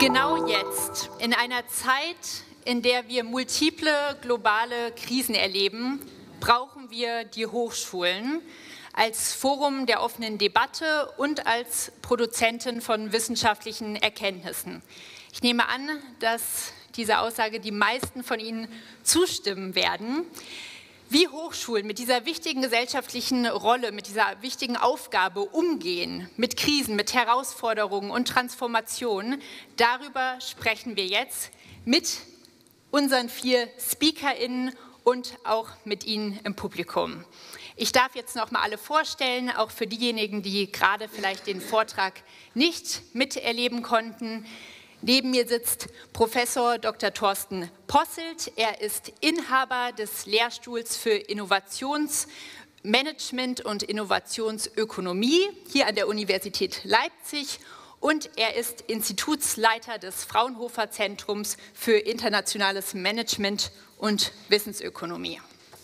Genau jetzt, in einer Zeit, in der wir multiple globale Krisen erleben, brauchen wir die Hochschulen als Forum der offenen Debatte und als Produzenten von wissenschaftlichen Erkenntnissen. Ich nehme an, dass dieser Aussage die meisten von Ihnen zustimmen werden. Wie Hochschulen mit dieser wichtigen gesellschaftlichen Rolle, mit dieser wichtigen Aufgabe umgehen, mit Krisen, mit Herausforderungen und Transformationen, darüber sprechen wir jetzt mit unseren 4 SpeakerInnen und auch mit Ihnen im Publikum. Ich darf jetzt noch mal alle vorstellen, auch für diejenigen, die gerade vielleicht den Vortrag nicht miterleben konnten. Neben mir sitzt Professor Dr. Thorsten Posselt. Er ist Inhaber des Lehrstuhls für Innovationsmanagement und Innovationsökonomie hier an der Universität Leipzig und er ist Institutsleiter des Fraunhofer Zentrums für internationales Management und Wissensökonomie.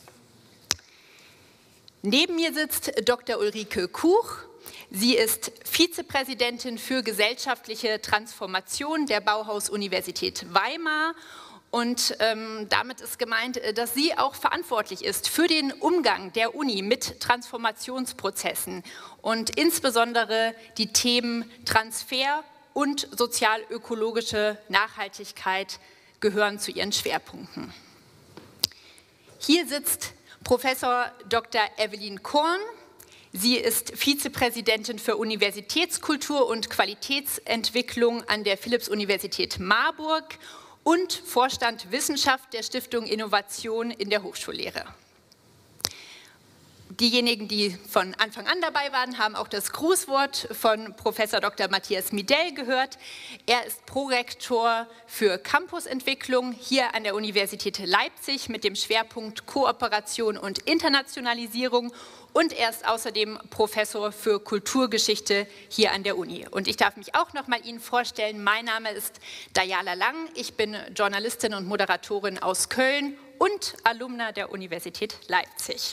Neben mir sitzt Dr. Ulrike Kuch. Sie ist Vizepräsidentin für gesellschaftliche Transformation der Bauhaus-Universität Weimar und damit ist gemeint, dass sie auch verantwortlich ist für den Umgang der Uni mit Transformationsprozessen und insbesondere die Themen Transfer und sozial-ökologische Nachhaltigkeit gehören zu ihren Schwerpunkten. Hier sitzt Professor Dr. Evelyn Korn. Sie ist Vizepräsidentin für Universitätskultur und Qualitätsentwicklung an der Philipps-Universität Marburg und Vorstand Wissenschaft der Stiftung Innovation in der Hochschullehre. Diejenigen, die von Anfang an dabei waren, haben auch das Grußwort von Professor Dr. Matthias Miedel gehört. Er ist Prorektor für Campusentwicklung hier an der Universität Leipzig mit dem Schwerpunkt Kooperation und Internationalisierung und er ist außerdem Professor für Kulturgeschichte hier an der Uni. Und ich darf mich auch noch mal Ihnen vorstellen, mein Name ist Dayala Lang, ich bin Journalistin und Moderatorin aus Köln und Alumna der Universität Leipzig.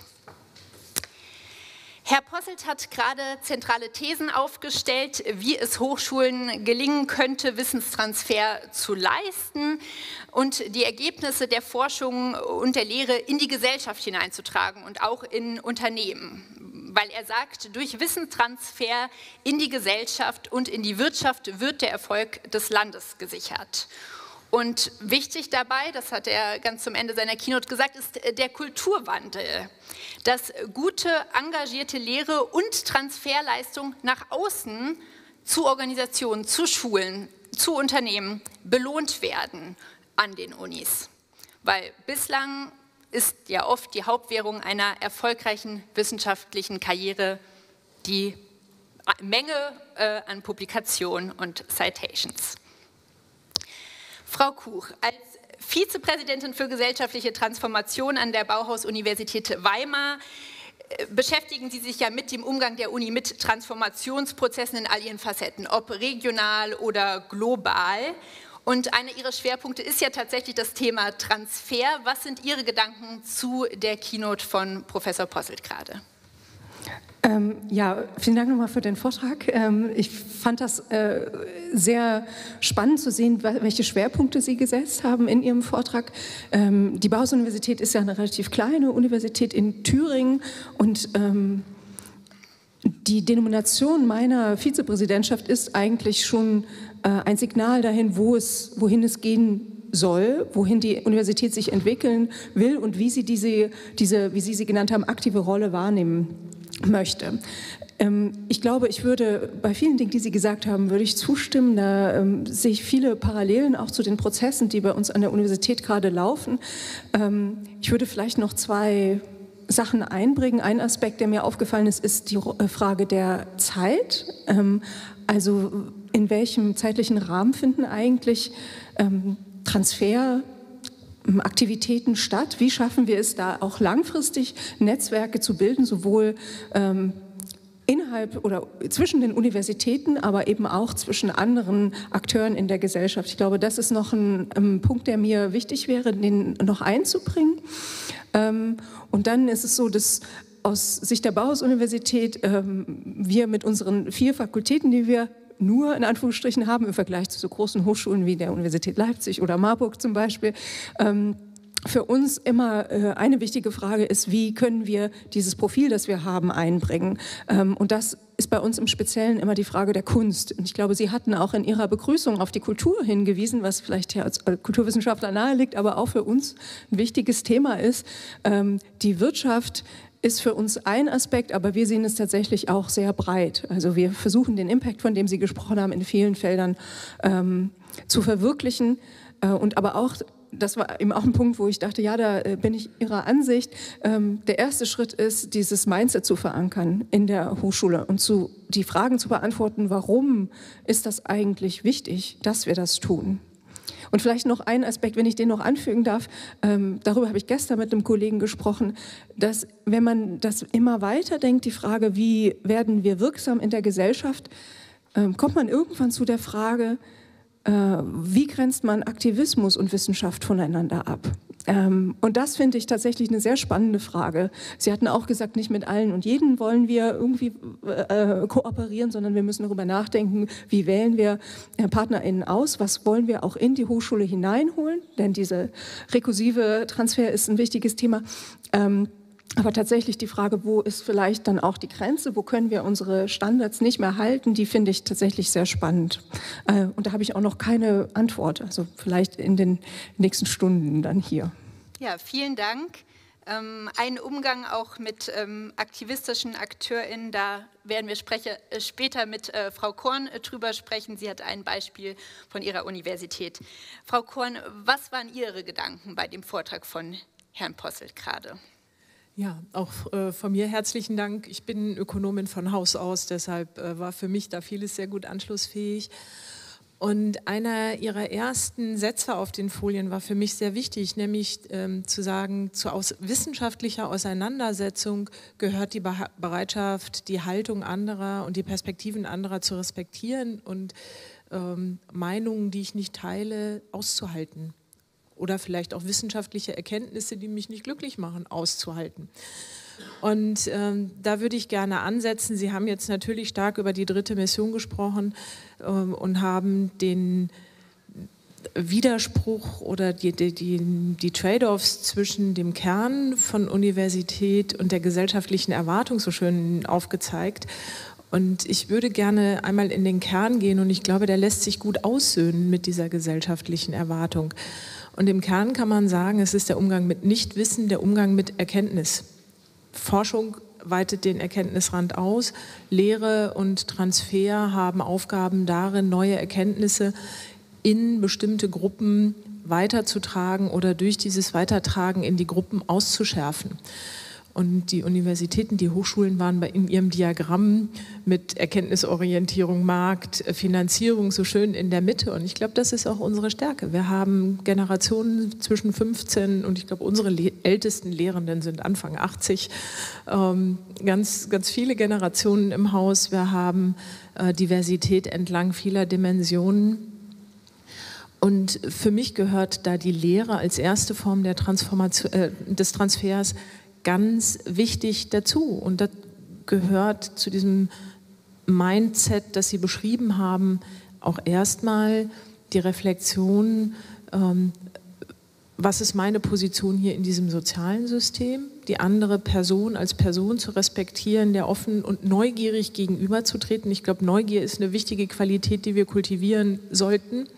Herr Posselt hat gerade zentrale Thesen aufgestellt, wie es Hochschulen gelingen könnte, Wissenstransfer zu leisten und die Ergebnisse der Forschung und der Lehre in die Gesellschaft hineinzutragen und auch in Unternehmen. Weil er sagt, durch Wissenstransfer in die Gesellschaft und in die Wirtschaft wird der Erfolg des Landes gesichert. Und wichtig dabei, das hat er ganz zum Ende seiner Keynote gesagt, ist der Kulturwandel. Dass gute, engagierte Lehre und Transferleistung nach außen zu Organisationen, zu Schulen, zu Unternehmen belohnt werden an den Unis. Weil bislang ist ja oft die Hauptwährung einer erfolgreichen wissenschaftlichen Karriere die Menge an Publikationen und Citations. Frau Kuch, als Vizepräsidentin für gesellschaftliche Transformation an der Bauhaus-Universität Weimar beschäftigen Sie sich ja mit dem Umgang der Uni mit Transformationsprozessen in all ihren Facetten, ob regional oder global. Und einer Ihrer Schwerpunkte ist ja tatsächlich das Thema Transfer. Was sind Ihre Gedanken zu der Keynote von Professor Posselt gerade? Ja, vielen Dank nochmal für den Vortrag. Ich fand das sehr spannend zu sehen, welche Schwerpunkte Sie gesetzt haben in Ihrem Vortrag. Die Bauhaus-Universität ist ja eine relativ kleine Universität in Thüringen und die Denomination meiner Vizepräsidentschaft ist eigentlich schon ein Signal dahin, wohin es gehen soll, wohin die Universität sich entwickeln will und wie sie wie Sie sie genannt haben, aktive Rolle wahrnehmen möchte. Ich glaube, ich würde bei vielen Dingen, die Sie gesagt haben, würde ich zustimmen. Da sehe ich viele Parallelen auch zu den Prozessen, die bei uns an der Universität gerade laufen. Ich würde vielleicht noch 2 Sachen einbringen. Ein Aspekt, der mir aufgefallen ist, ist die Frage der Zeit. Also in welchem zeitlichen Rahmen finden eigentlich Transferaktivitäten statt? Wie schaffen wir es da auch langfristig Netzwerke zu bilden, sowohl innerhalb oder zwischen den Universitäten, aber eben auch zwischen anderen Akteuren in der Gesellschaft? Ich glaube, das ist noch ein Punkt, der mir wichtig wäre, den noch einzubringen. Und dann ist es so, dass aus Sicht der Bauhaus-Universität wir mit unseren 4 Fakultäten, die wir nur in Anführungsstrichen haben im Vergleich zu so großen Hochschulen wie der Universität Leipzig oder Marburg zum Beispiel. Für uns immer eine wichtige Frage ist, wie können wir dieses Profil, das wir haben, einbringen? Und das ist bei uns im Speziellen immer die Frage der Kunst. Und ich glaube, Sie hatten auch in Ihrer Begrüßung auf die Kultur hingewiesen, was vielleicht ja als Kulturwissenschaftler nahe liegt, aber auch für uns ein wichtiges Thema ist. Die Wirtschaft ist für uns ein Aspekt, aber wir sehen es tatsächlich auch sehr breit. Also wir versuchen den Impact, von dem Sie gesprochen haben, in vielen Feldern zu verwirklichen und aber auch, das war eben auch ein Punkt, wo ich dachte, ja, da bin ich Ihrer Ansicht. Der erste Schritt ist, dieses Mindset zu verankern in der Hochschule und die Fragen zu beantworten, warum ist das eigentlich wichtig, dass wir das tun? Und vielleicht noch ein Aspekt, wenn ich den noch anfügen darf, darüber habe ich gestern mit einem Kollegen gesprochen, dass wenn man das immer weiter denkt, die Frage, wie werden wir wirksam in der Gesellschaft, kommt man irgendwann zu der Frage, wie grenzt man Aktivismus und Wissenschaft voneinander ab? Und das finde ich tatsächlich eine sehr spannende Frage. Sie hatten auch gesagt, nicht mit allen und jeden wollen wir irgendwie kooperieren, sondern wir müssen darüber nachdenken, wie wählen wir PartnerInnen aus, was wollen wir auch in die Hochschule hineinholen, denn dieser rekursive Transfer ist ein wichtiges Thema. Aber tatsächlich die Frage, wo ist vielleicht dann auch die Grenze, wo können wir unsere Standards nicht mehr halten, die finde ich tatsächlich sehr spannend. Und da habe ich auch noch keine Antwort, also vielleicht in den nächsten Stunden dann hier. Ja, vielen Dank. Ein Umgang auch mit aktivistischen AkteurInnen, da werden wir später mit Frau Korn drüber sprechen. Sie hat ein Beispiel von ihrer Universität. Frau Korn, was waren Ihre Gedanken bei dem Vortrag von Herrn Posselt gerade? Ja, auch von mir herzlichen Dank. Ich bin Ökonomin von Haus aus, deshalb war für mich da vieles sehr gut anschlussfähig. Und einer Ihrer ersten Sätze auf den Folien war für mich sehr wichtig, nämlich zu sagen, zu wissenschaftlicher Auseinandersetzung gehört die Bereitschaft, die Haltung anderer und die Perspektiven anderer zu respektieren und Meinungen, die ich nicht teile, auszuhalten. Oder vielleicht auch wissenschaftliche Erkenntnisse, die mich nicht glücklich machen, auszuhalten. Und da würde ich gerne ansetzen. Sie haben jetzt natürlich stark über die dritte Mission gesprochen und haben den Widerspruch oder die Trade-offs zwischen dem Kern von Universität und der gesellschaftlichen Erwartung so schön aufgezeigt. Und ich würde gerne einmal in den Kern gehen und ich glaube, der lässt sich gut aussöhnen mit dieser gesellschaftlichen Erwartung. Und im Kern kann man sagen, es ist der Umgang mit Nichtwissen, der Umgang mit Erkenntnis. Forschung weitet den Erkenntnisrand aus. Lehre und Transfer haben Aufgaben darin, neue Erkenntnisse in bestimmte Gruppen weiterzutragen oder durch dieses Weitertragen in die Gruppen auszuschärfen. Und die Universitäten, die Hochschulen waren in ihrem Diagramm mit Erkenntnisorientierung, Markt, Finanzierung so schön in der Mitte. Und ich glaube, das ist auch unsere Stärke. Wir haben Generationen zwischen 15 und ich glaube, unsere ältesten Lehrenden sind Anfang 80. Ganz, ganz viele Generationen im Haus. Wir haben Diversität entlang vieler Dimensionen. Und für mich gehört da die Lehre als erste Form der Transformation, des Transfers ganz wichtig dazu. Und das gehört zu diesem Mindset, das Sie beschrieben haben, auch erstmal die Reflexion, was ist meine Position hier in diesem sozialen System, die andere Person als Person zu respektieren, der offen und neugierig gegenüberzutreten. Ich glaube, Neugier ist eine wichtige Qualität, die wir kultivieren sollten.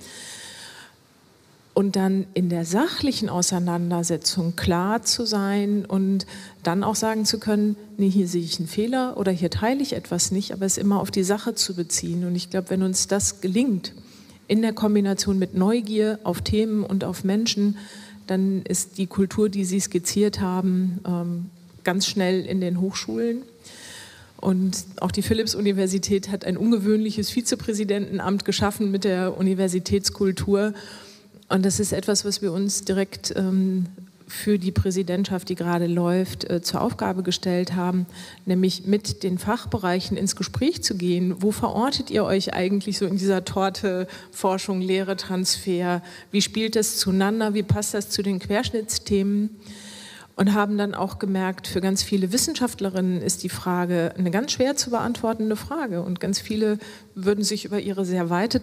Und dann in der sachlichen Auseinandersetzung klar zu sein und dann auch sagen zu können, nee, hier sehe ich einen Fehler oder hier teile ich etwas nicht, aber es immer auf die Sache zu beziehen. Und ich glaube, wenn uns das gelingt, in der Kombination mit Neugier auf Themen und auf Menschen, dann ist die Kultur, die Sie skizziert haben, ganz schnell in den Hochschulen. Und auch die Philipps-Universität hat ein ungewöhnliches Vizepräsidentenamt geschaffen mit der Universitätskultur. Und das ist etwas, was wir uns direkt für die Präsidentschaft, die gerade läuft, zur Aufgabe gestellt haben, nämlich mit den Fachbereichen ins Gespräch zu gehen. Wo verortet ihr euch eigentlich so in dieser Torte Forschung, Lehre, Transfer? Wie spielt das zueinander? Wie passt das zu den Querschnittsthemen? und haben dann auch gemerkt, für ganz viele Wissenschaftlerinnen ist die Frage eine ganz schwer zu beantwortende Frage. Und ganz viele würden sich über ihre sehr weite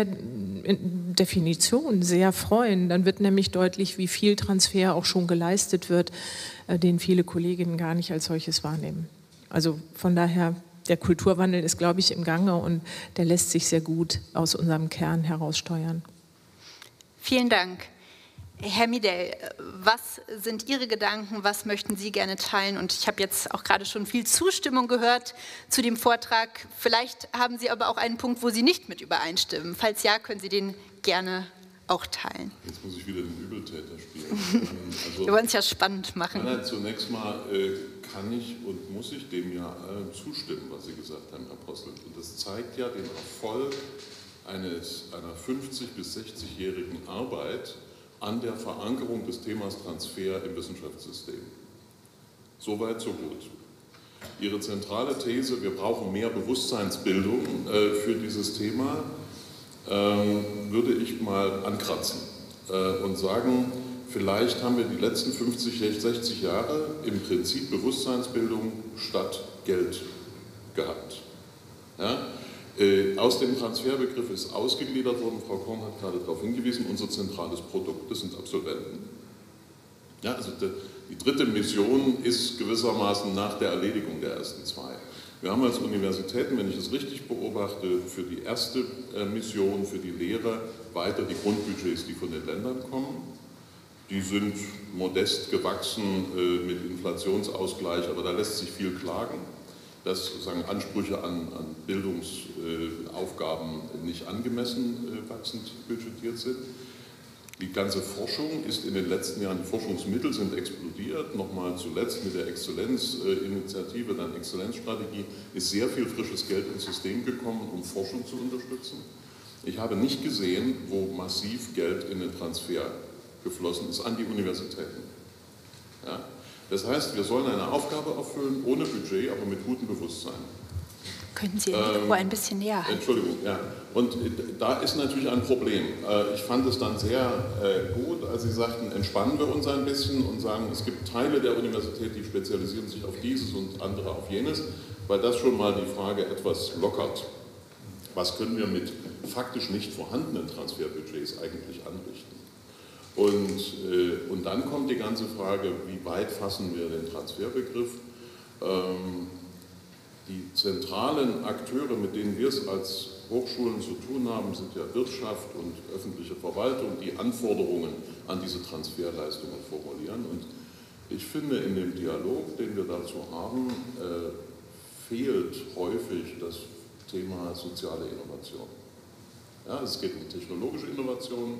Transferdefinition sehr freuen. Dann wird nämlich deutlich, wie viel Transfer auch schon geleistet wird, den viele Kolleginnen gar nicht als solches wahrnehmen. Also von daher, der Kulturwandel ist, glaube ich, im Gange und der lässt sich sehr gut aus unserem Kern heraus steuern. Vielen Dank. Herr Miedel, was sind Ihre Gedanken, was möchten Sie gerne teilen? Und ich habe jetzt auch gerade schon viel Zustimmung gehört zu dem Vortrag. Vielleicht haben Sie aber auch einen Punkt, wo Sie nicht mit übereinstimmen. Falls ja, können Sie den gerne auch teilen. Jetzt muss ich wieder den Übeltäter spielen. Also, wir wollen es ja spannend machen. Nein, zunächst mal kann ich und muss ich dem ja allem zustimmen, was Sie gesagt haben, Herr Posselt. Und das zeigt ja den Erfolg einer 50- bis 60-jährigen Arbeit an der Verankerung des Themas Transfer im Wissenschaftssystem. Soweit, so gut. Ihre zentrale These, wir brauchen mehr Bewusstseinsbildung für dieses Thema, würde ich mal ankratzen und sagen, vielleicht haben wir die letzten 50, 60 Jahre im Prinzip Bewusstseinsbildung statt Geld gehabt. Ja? Aus dem Transferbegriff ist ausgegliedert worden, Frau Korn hat gerade darauf hingewiesen, unser zentrales Produkt, das sind Absolventen. Ja, also die dritte Mission ist gewissermaßen nach der Erledigung der ersten zwei. Wir haben als Universitäten, wenn ich das richtig beobachte, für die erste Mission, für die Lehre, weiter die Grundbudgets, die von den Ländern kommen. Die sind modest gewachsen mit Inflationsausgleich, aber da lässt sich viel klagen, dass sozusagen Ansprüche an Bildungsaufgaben nicht angemessen wachsend budgetiert sind. Die ganze Forschung ist in den letzten Jahren, die Forschungsmittel sind explodiert, nochmal zuletzt mit der Exzellenzinitiative, dann Exzellenzstrategie, ist sehr viel frisches Geld ins System gekommen, um Forschung zu unterstützen. Ich habe nicht gesehen, wo massiv Geld in den Transfer geflossen ist an die Universitäten. Ja? Das heißt, wir sollen eine Aufgabe erfüllen, ohne Budget, aber mit gutem Bewusstsein. Könnten Sie Ihr Mikro ein bisschen näher halten? Entschuldigung, ja. Und da ist natürlich ein Problem. Ich fand es dann sehr gut, als Sie sagten, entspannen wir uns ein bisschen und sagen, es gibt Teile der Universität, die spezialisieren sich auf dieses und andere auf jenes, weil das schon mal die Frage etwas lockert. Was können wir mit faktisch nicht vorhandenen Transferbudgets eigentlich anrichten? Und dann kommt die ganze Frage, wie weit fassen wir den Transferbegriff? Die zentralen Akteure, mit denen wir es als Hochschulen zu tun haben, sind ja Wirtschaft und öffentliche Verwaltung, die Anforderungen an diese Transferleistungen formulieren. Und ich finde, in dem Dialog, den wir dazu haben, fehlt häufig das Thema soziale Innovation. Ja, es geht um technologische Innovation,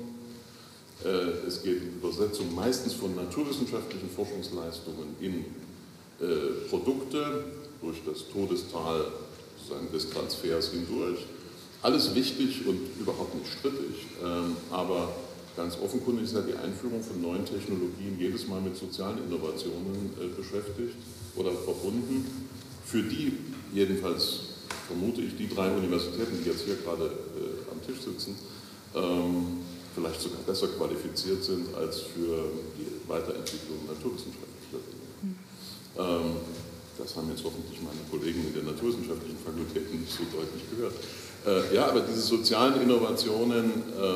es geht um Übersetzung meistens von naturwissenschaftlichen Forschungsleistungen in Produkte, durch das Todestal sozusagen des Transfers hindurch. Alles wichtig und überhaupt nicht strittig, aber ganz offenkundig ist ja die Einführung von neuen Technologien jedes Mal mit sozialen Innovationen beschäftigt oder verbunden. Für die jedenfalls, vermute ich, die drei Universitäten, die jetzt hier gerade am Tisch sitzen, vielleicht sogar besser qualifiziert sind als für die Weiterentwicklung naturwissenschaftlicher Dinge. Das haben jetzt hoffentlich meine Kollegen in den naturwissenschaftlichen Fakultäten nicht so deutlich gehört. Ja, aber diese sozialen Innovationen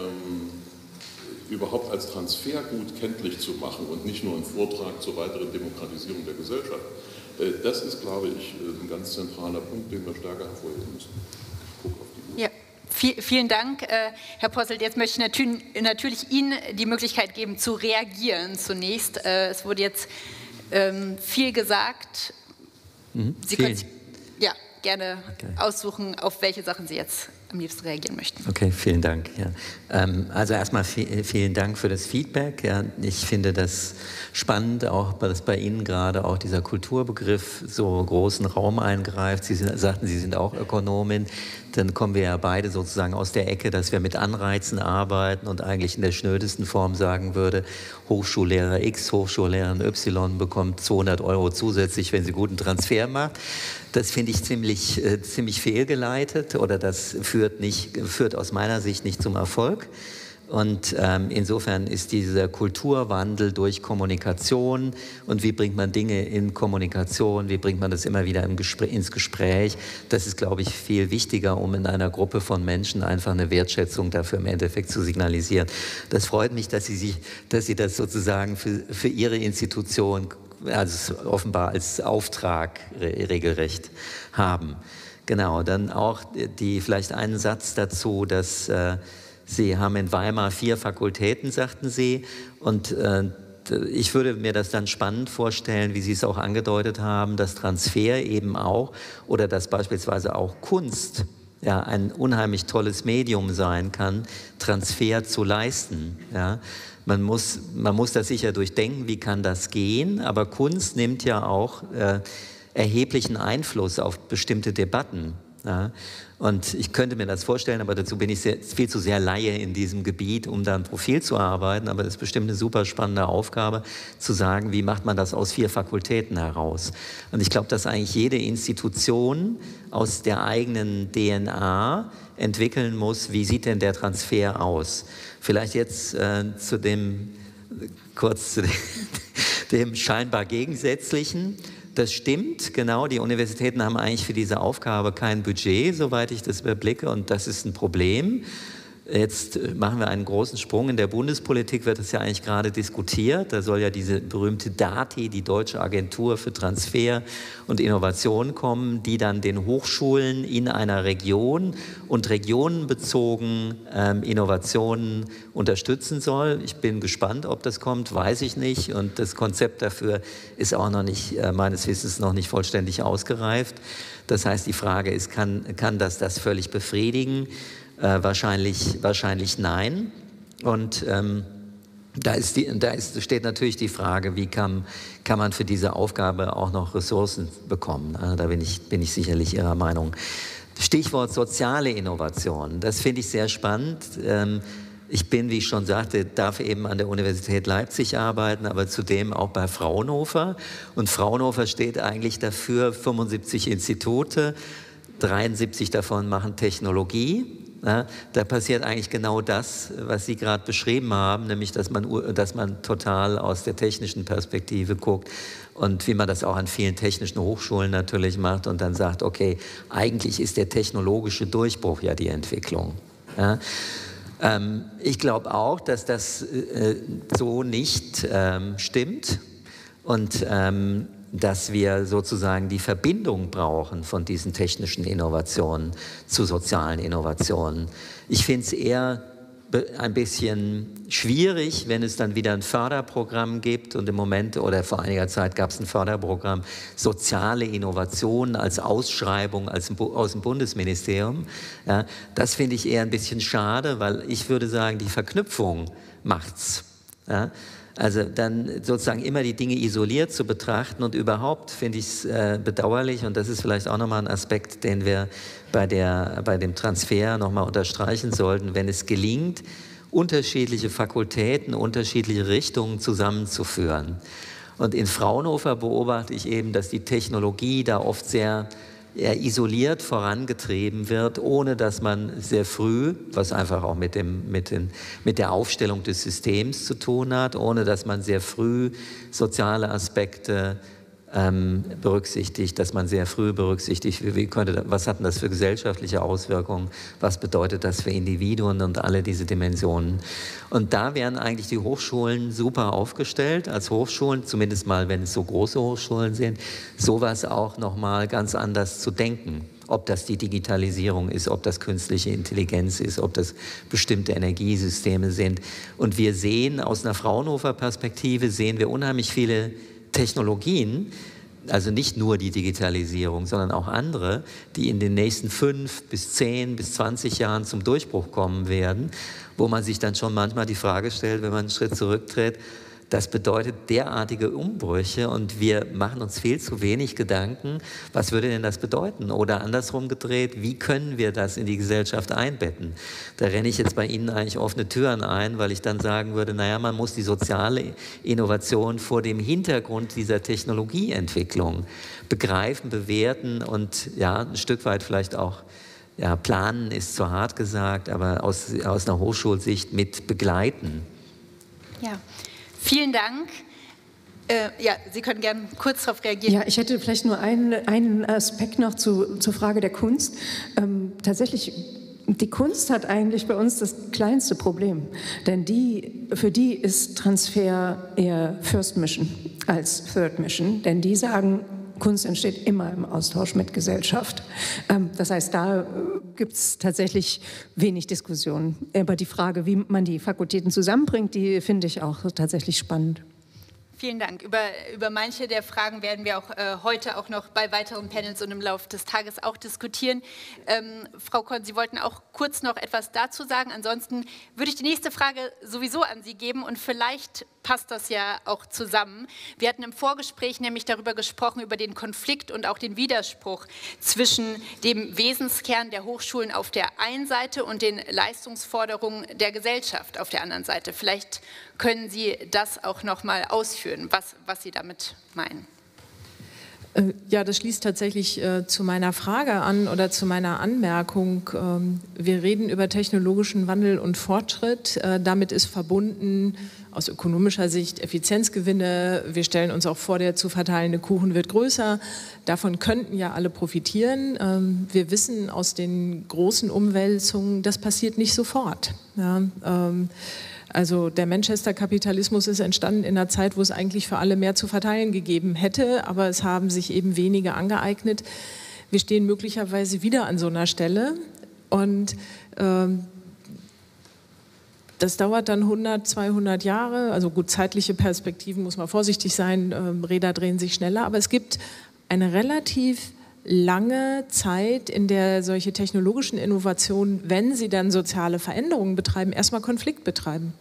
überhaupt als Transfergut kenntlich zu machen und nicht nur ein Vortrag zur weiteren Demokratisierung der Gesellschaft, das ist, glaube ich, ein ganz zentraler Punkt, den wir stärker hervorheben müssen. Ich gucke auf die Uhr. Ja. Vielen Dank, Herr Posselt. Jetzt möchte ich natürlich Ihnen die Möglichkeit geben, zu reagieren zunächst. Es wurde jetzt viel gesagt. Sie können sich gerne aussuchen, auf welche Sachen Sie jetzt am liebsten reagieren möchten. Okay, vielen Dank. Ja. Also erstmal vielen Dank für das Feedback. Ja. Ich finde das spannend, auch dass bei Ihnen gerade auch dieser Kulturbegriff so großen Raum eingreift. Sie sagten, Sie sind auch Ökonomin. Dann kommen wir ja beide sozusagen aus der Ecke, dass wir mit Anreizen arbeiten und eigentlich in der schnödesten Form sagen würde, Hochschullehrer X, Hochschullehrerin Y bekommt 200 € zusätzlich, wenn sie guten Transfer macht. Das finde ich ziemlich fehlgeleitet oder das führt aus meiner Sicht nicht zum Erfolg. Und insofern ist dieser Kulturwandel durch Kommunikation und wie bringt man Dinge in Kommunikation, wie bringt man das immer wieder ins Gespräch, das ist, glaube ich, viel wichtiger, um in einer Gruppe von Menschen einfach eine Wertschätzung dafür im Endeffekt zu signalisieren. Das freut mich, dass Sie das sozusagen für Ihre Institution also offenbar als Auftrag regelrecht haben. Genau, dann auch vielleicht einen Satz dazu, dass Sie haben in Weimar 4 Fakultäten, sagten Sie, und ich würde mir das dann spannend vorstellen, wie Sie es auch angedeutet haben, dass Transfer eben auch oder dass beispielsweise auch Kunst ja ein unheimlich tolles Medium sein kann, Transfer zu leisten. Ja. Man muss das sicher durchdenken, wie kann das gehen, aber Kunst nimmt ja auch erheblichen Einfluss auf bestimmte Debatten. Ja. Und ich könnte mir das vorstellen, aber dazu bin ich viel zu sehr Laie in diesem Gebiet, um da ein Profil zu erarbeiten. Aber das ist bestimmt eine super spannende Aufgabe, zu sagen, wie macht man das aus 4 Fakultäten heraus. Und ich glaube, dass eigentlich jede Institution aus der eigenen DNA entwickeln muss, wie sieht denn der Transfer aus. Vielleicht jetzt kurz zu dem scheinbar Gegensätzlichen. Das stimmt, genau, die Universitäten haben eigentlich für diese Aufgabe kein Budget, soweit ich das überblicke, und das ist ein Problem. Jetzt machen wir einen großen Sprung. In der Bundespolitik wird das ja eigentlich gerade diskutiert. Da soll ja diese berühmte DATI, die Deutsche Agentur für Transfer und Innovation, kommen, die dann den Hochschulen in einer Region und regionenbezogen Innovationen unterstützen soll. Ich bin gespannt, ob das kommt, weiß ich nicht. Und das Konzept dafür ist auch noch nicht, meines Wissens noch nicht vollständig ausgereift. Das heißt, die Frage ist, kann das völlig befriedigen? Wahrscheinlich nein. Und steht natürlich die Frage, wie kann man für diese Aufgabe auch noch Ressourcen bekommen. Also da bin ich sicherlich Ihrer Meinung. Stichwort soziale Innovation, das finde ich sehr spannend. Ich bin, wie ich schon sagte, darf eben an der Universität Leipzig arbeiten, aber zudem auch bei Fraunhofer. Und Fraunhofer steht eigentlich dafür, 75 Institute, 73 davon machen Technologie. Ja, da passiert eigentlich genau das, was Sie gerade beschrieben haben, nämlich dass man total aus der technischen Perspektive guckt und wie man das auch an vielen technischen Hochschulen natürlich macht und dann sagt, okay, eigentlich ist der technologische Durchbruch ja die Entwicklung. Ja. Ich glaube auch, dass das so nicht stimmt und dass wir sozusagen die Verbindung brauchen von diesen technischen Innovationen zu sozialen Innovationen. Ich finde es eher ein bisschen schwierig, wenn es dann wieder ein Förderprogramm gibt und im Moment oder vor einiger Zeit gab es ein Förderprogramm Soziale Innovationen als Ausschreibung aus dem Bundesministerium. Ja, das finde ich eher ein bisschen schade, weil ich würde sagen, die Verknüpfung macht's. Ja. Also dann sozusagen immer die Dinge isoliert zu betrachten und überhaupt finde ich es bedauerlich und das ist vielleicht auch nochmal ein Aspekt, den wir bei dem Transfer nochmal unterstreichen sollten, wenn es gelingt, unterschiedliche Fakultäten, unterschiedliche Richtungen zusammenzuführen. Und in Fraunhofer beobachte ich eben, dass die Technologie da oft sehr isoliert vorangetrieben wird, ohne dass man sehr früh, was einfach auch mit der Aufstellung des Systems zu tun hat, ohne dass man sehr früh soziale Aspekte berücksichtigt, dass man sehr früh berücksichtigt, was hat denn das für gesellschaftliche Auswirkungen, was bedeutet das für Individuen und alle diese Dimensionen. Und da wären eigentlich die Hochschulen super aufgestellt, als Hochschulen, zumindest mal, wenn es so große Hochschulen sind, sowas auch nochmal ganz anders zu denken. Ob das die Digitalisierung ist, ob das künstliche Intelligenz ist, ob das bestimmte Energiesysteme sind. Und wir sehen aus einer Fraunhofer-Perspektive, sehen wir unheimlich viele Technologien, also nicht nur die Digitalisierung, sondern auch andere, die in den nächsten 5 bis 10 bis 20 Jahren zum Durchbruch kommen werden, wo man sich dann schon manchmal die Frage stellt, wenn man einen Schritt zurücktritt, das bedeutet derartige Umbrüche und wir machen uns viel zu wenig Gedanken, was würde denn das bedeuten? Oder andersrum gedreht, wie können wir das in die Gesellschaft einbetten? Da renne ich jetzt bei Ihnen eigentlich offene Türen ein, weil ich dann sagen würde, naja, man muss die soziale Innovation vor dem Hintergrund dieser Technologieentwicklung begreifen, bewerten und ja, ein Stück weit vielleicht auch ja, planen ist zu hart gesagt, aber aus einer Hochschulsicht mit begleiten? Ja, vielen Dank. Ja, Sie können gerne kurz darauf reagieren. Ja, ich hätte vielleicht nur einen Aspekt noch zur Frage der Kunst. Tatsächlich, die Kunst hat eigentlich bei uns das kleinste Problem, denn für die ist Transfer eher First Mission als Third Mission, denn die sagen, Kunst entsteht immer im Austausch mit Gesellschaft. Das heißt, da gibt es tatsächlich wenig Diskussion. Aber die Frage, wie man die Fakultäten zusammenbringt, die finde ich auch tatsächlich spannend. Vielen Dank. Über manche der Fragen werden wir auch heute auch noch bei weiteren Panels und im Laufe des Tages auch diskutieren. Frau Korn, Sie wollten auch kurz noch etwas dazu sagen. Ansonsten würde ich die nächste Frage sowieso an Sie geben und vielleicht passt das ja auch zusammen. Wir hatten im Vorgespräch nämlich darüber gesprochen, über den Konflikt und auch den Widerspruch zwischen dem Wesenskern der Hochschulen auf der einen Seite und den Leistungsforderungen der Gesellschaft auf der anderen Seite. Vielleicht können Sie das auch noch mal ausführen, was Sie damit meinen. Ja, das schließt tatsächlich zu meiner Frage an oder zu meiner Anmerkung. Wir reden über technologischen Wandel und Fortschritt. Damit ist verbunden aus ökonomischer Sicht Effizienzgewinne. Wir stellen uns auch vor, der zu verteilende Kuchen wird größer. Davon könnten ja alle profitieren. Wir wissen aus den großen Umwälzungen, das passiert nicht sofort. Ja, also der Manchester-Kapitalismus ist entstanden in einer Zeit, wo es eigentlich für alle mehr zu verteilen gegeben hätte, aber es haben sich eben wenige angeeignet. Wir stehen möglicherweise wieder an so einer Stelle und das dauert dann 100, 200 Jahre, also gut, zeitliche Perspektiven muss man vorsichtig sein, Räder drehen sich schneller, aber es gibt eine relativ lange Zeit, in der solche technologischen Innovationen, wenn sie dann soziale Veränderungen betreiben, erstmal Konflikt betreiben.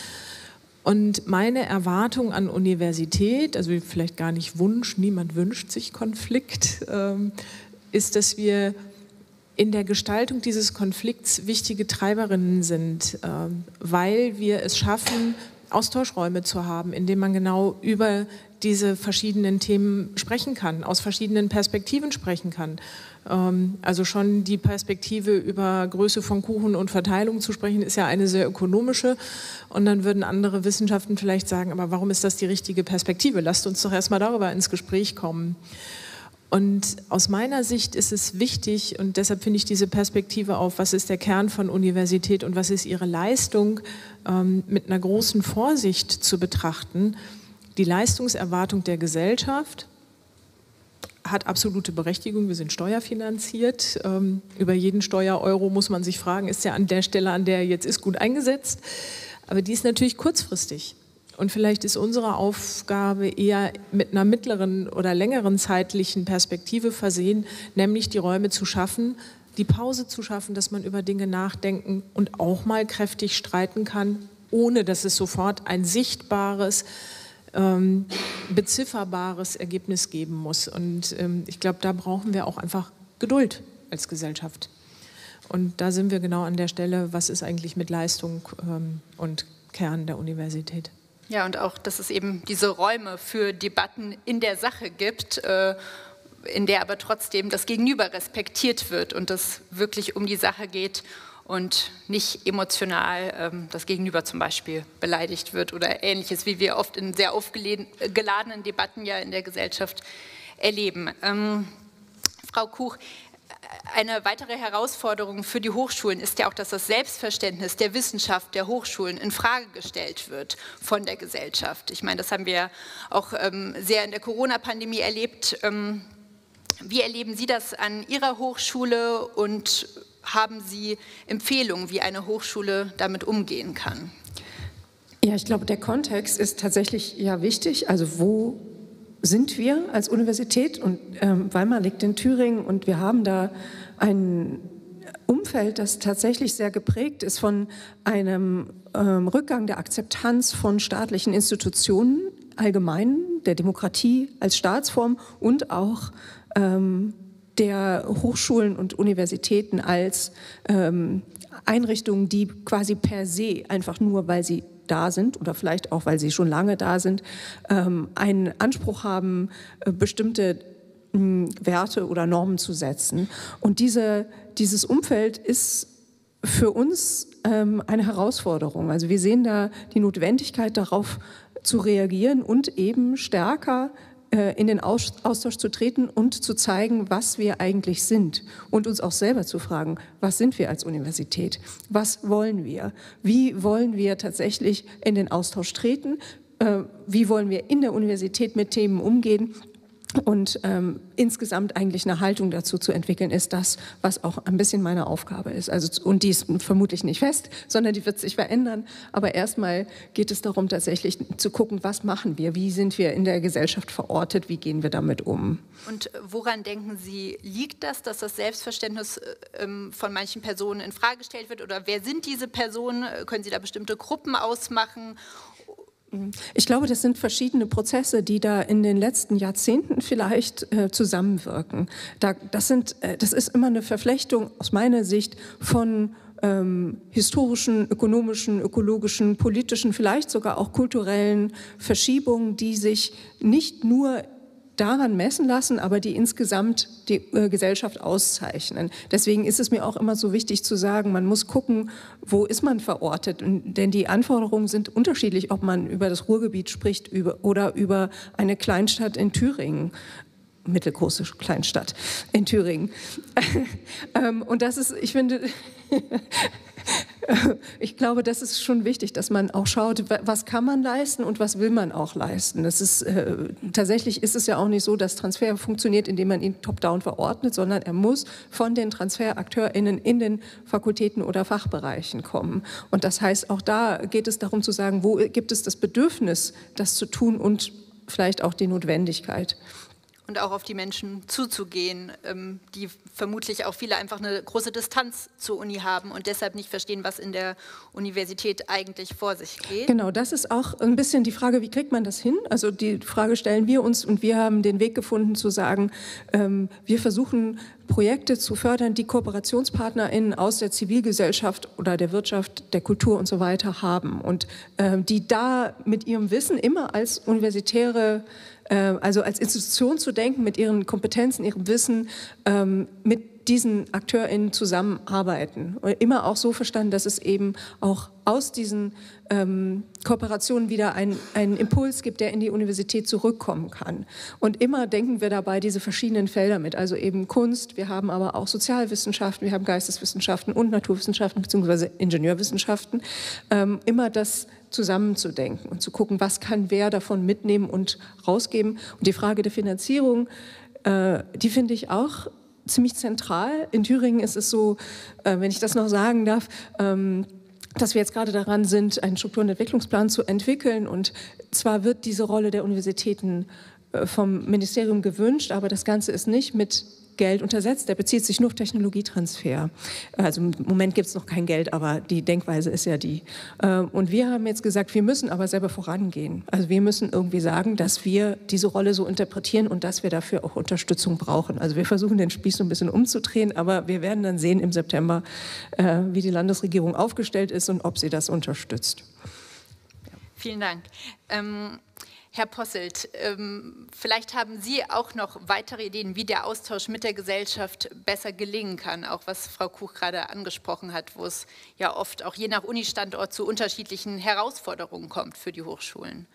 Und meine Erwartung an Universität, also vielleicht gar nicht Wunsch, niemand wünscht sich Konflikt, ist, dass wir in der Gestaltung dieses Konflikts wichtige Treiberinnen sind, weil wir es schaffen, Austauschräume zu haben, in denen man genau über diese verschiedenen Themen sprechen kann, aus verschiedenen Perspektiven sprechen kann. Also schon die Perspektive über Größe von Kuchen und Verteilung zu sprechen, ist ja eine sehr ökonomische. Und dann würden andere Wissenschaften vielleicht sagen, aber warum ist das die richtige Perspektive? Lasst uns doch erstmal darüber ins Gespräch kommen. Und aus meiner Sicht ist es wichtig, und deshalb finde ich diese Perspektive auf, was ist der Kern von Universität und was ist ihre Leistung, mit einer großen Vorsicht zu betrachten. Die Leistungserwartung der Gesellschaft hat absolute Berechtigung. Wir sind steuerfinanziert. Über jeden Steuereuro muss man sich fragen, ist er an der Stelle, an der er jetzt ist, gut eingesetzt? Aber die ist natürlich kurzfristig. Und vielleicht ist unsere Aufgabe eher mit einer mittleren oder längeren zeitlichen Perspektive versehen, nämlich die Räume zu schaffen, die Pause zu schaffen, dass man über Dinge nachdenken und auch mal kräftig streiten kann, ohne dass es sofort ein sichtbares, bezifferbares Ergebnis geben muss. Und ich glaube, da brauchen wir auch einfach Geduld als Gesellschaft. Und da sind wir genau an der Stelle, was ist eigentlich mit Leistung und Kern der Universität. Ja, und auch, dass es eben diese Räume für Debatten in der Sache gibt, in der aber trotzdem das Gegenüber respektiert wird und es wirklich um die Sache geht und nicht emotional das Gegenüber zum Beispiel beleidigt wird oder Ähnliches, wie wir oft in sehr aufgeladenen Debatten ja in der Gesellschaft erleben. Frau Kuch, eine weitere Herausforderung für die Hochschulen ist ja auch, dass das Selbstverständnis der Wissenschaft der Hochschulen in Frage gestellt wird von der Gesellschaft. Ich meine, das haben wir auch sehr in der Corona-Pandemie erlebt. Wie erleben Sie das an Ihrer Hochschule und haben Sie Empfehlungen, wie eine Hochschule damit umgehen kann? Ja, ich glaube, der Kontext ist tatsächlich ja wichtig. Also wo sind wir als Universität? Und Weimar liegt in Thüringen und wir haben da ein Umfeld, das tatsächlich sehr geprägt ist von einem Rückgang der Akzeptanz von staatlichen Institutionen allgemein, der Demokratie als Staatsform und auch der Hochschulen und Universitäten als Einrichtungen, die quasi per se einfach nur, weil sie da sind oder vielleicht auch, weil sie schon lange da sind, einen Anspruch haben, bestimmte Werte oder Normen zu setzen. Und dieses Umfeld ist für uns eine Herausforderung. Also wir sehen da die Notwendigkeit, darauf zu reagieren und eben stärker in den Austausch zu treten und zu zeigen, was wir eigentlich sind und uns auch selber zu fragen, was sind wir als Universität, was wollen wir, wie wollen wir tatsächlich in den Austausch treten, wie wollen wir in der Universität mit Themen umgehen. Und insgesamt eigentlich eine Haltung dazu zu entwickeln, ist das, was auch ein bisschen meine Aufgabe ist. Also, und die ist vermutlich nicht fest, sondern die wird sich verändern. Aber erstmal geht es darum, tatsächlich zu gucken, was machen wir, wie sind wir in der Gesellschaft verortet, wie gehen wir damit um. Und woran denken Sie, liegt das, dass das Selbstverständnis von manchen Personen in Frage gestellt wird? Oder wer sind diese Personen? Können Sie da bestimmte Gruppen ausmachen? Ich glaube, das sind verschiedene Prozesse, die da in den letzten Jahrzehnten vielleicht zusammenwirken. Das ist immer eine Verflechtung aus meiner Sicht von historischen, ökonomischen, ökologischen, politischen, vielleicht sogar auch kulturellen Verschiebungen, die sich nicht nur daran messen lassen, aber die insgesamt die Gesellschaft auszeichnen. Deswegen ist es mir auch immer so wichtig zu sagen, man muss gucken, wo ist man verortet. Denn die Anforderungen sind unterschiedlich, ob man über das Ruhrgebiet spricht oder über eine Kleinstadt in Thüringen. Mittelgroße Kleinstadt in Thüringen. Und das ist, ich finde, ich glaube, das ist schon wichtig, dass man auch schaut, was kann man leisten und was will man auch leisten. Das ist, tatsächlich ist es ja auch nicht so, dass Transfer funktioniert, indem man ihn top-down verordnet, sondern er muss von den TransferakteurInnen in den Fakultäten oder Fachbereichen kommen. Und das heißt, auch da geht es darum zu sagen, wo gibt es das Bedürfnis, das zu tun und vielleicht auch die Notwendigkeit. Und auch auf die Menschen zuzugehen, die vermutlich auch viele einfach eine große Distanz zur Uni haben und deshalb nicht verstehen, was in der Universität eigentlich vor sich geht. Genau, das ist auch ein bisschen die Frage, wie kriegt man das hin? Also die Frage stellen wir uns und wir haben den Weg gefunden zu sagen, wir versuchen Projekte zu fördern, die KooperationspartnerInnen aus der Zivilgesellschaft oder der Wirtschaft, der Kultur und so weiter haben und die da mit ihrem Wissen immer als universitäre, also als Institution zu denken, mit ihren Kompetenzen, ihrem Wissen, mit diesen AkteurInnen zusammenarbeiten. Und immer auch so verstanden, dass es eben auch aus diesen Kooperationen wieder einen Impuls gibt, der in die Universität zurückkommen kann. Und immer denken wir dabei diese verschiedenen Felder mit, also eben Kunst, wir haben aber auch Sozialwissenschaften, wir haben Geisteswissenschaften und Naturwissenschaften bzw. Ingenieurwissenschaften, immer das zusammenzudenken und zu gucken, was kann wer davon mitnehmen und rausgeben. Und die Frage der Finanzierung, die finde ich auch ziemlich zentral. In Thüringen ist es so, wenn ich das noch sagen darf, dass wir jetzt gerade daran sind, einen Struktur- und Entwicklungsplan zu entwickeln. Und zwar wird diese Rolle der Universitäten vom Ministerium gewünscht, aber das Ganze ist nicht mit Geld untersetzt. Der bezieht sich nur auf Technologietransfer. Also im Moment gibt es noch kein Geld, aber die Denkweise ist ja die. Und wir haben jetzt gesagt, wir müssen aber selber vorangehen. Also wir müssen irgendwie sagen, dass wir diese Rolle so interpretieren und dass wir dafür auch Unterstützung brauchen. Also wir versuchen den Spieß so ein bisschen umzudrehen, aber wir werden dann sehen im September, wie die Landesregierung aufgestellt ist und ob sie das unterstützt. Vielen Dank. Herr Posselt, vielleicht haben Sie auch noch weitere Ideen, wie der Austausch mit der Gesellschaft besser gelingen kann, auch was Frau Kuch gerade angesprochen hat, wo es ja oft auch je nach Unistandort zu unterschiedlichen Herausforderungen kommt für die Hochschulen.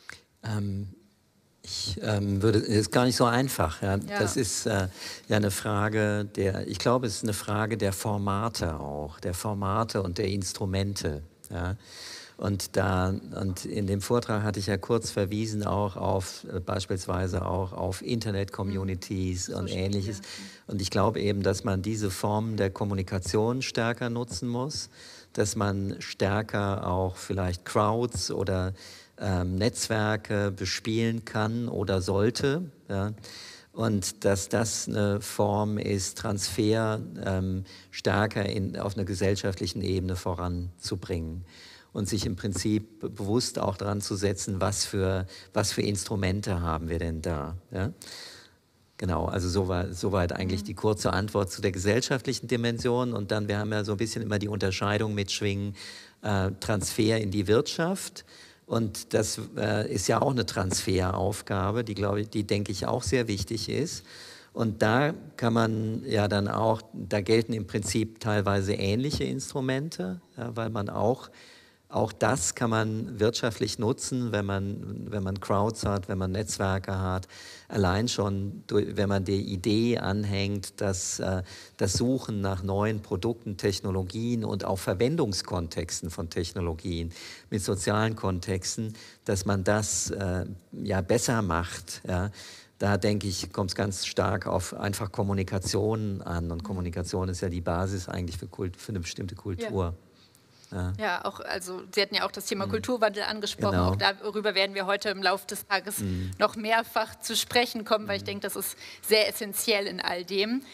Ist gar nicht so einfach. Ja. Ja. Das ist ja eine Frage ich glaube, es ist eine Frage der Formate auch, der Formate und der Instrumente. Ja. Und in dem Vortrag hatte ich ja kurz verwiesen auch auf beispielsweise auch auf Internet-Communities und Ähnliches. Ja. Und ich glaube eben, dass man diese Formen der Kommunikation stärker nutzen muss, dass man stärker auch vielleicht Crowds oder Netzwerke bespielen kann oder sollte. Ja. Und dass das eine Form ist, Transfer stärker auf einer gesellschaftlichen Ebene voranzubringen. Und sich im Prinzip bewusst auch daran zu setzen, was für Instrumente haben wir denn da. Ja? Genau, also soweit eigentlich die kurze Antwort zu der gesellschaftlichen Dimension. Und dann, wir haben ja so ein bisschen immer die Unterscheidung mitschwingen, Transfer in die Wirtschaft, Und das ist ja auch eine Transferaufgabe, die denke ich auch sehr wichtig ist. Und da kann man ja dann auch, da gelten im Prinzip teilweise ähnliche Instrumente, ja, weil man auch das kann man wirtschaftlich nutzen, wenn man Crowds hat, wenn man Netzwerke hat. Allein schon, wenn man die Idee anhängt, dass das Suchen nach neuen Produkten, Technologien und auch Verwendungskontexten von Technologien mit sozialen Kontexten, dass man das ja besser macht. Ja. Da denke ich, kommt es ganz stark auf einfach Kommunikation an. Und Kommunikation ist ja die Basis eigentlich für eine bestimmte Kultur. Ja. Ja, auch, also Sie hatten ja auch das Thema Kulturwandel angesprochen. Genau. Auch darüber werden wir heute im Laufe des Tages noch mehrfach zu sprechen kommen, weil ich denke, das ist sehr essentiell in all dem.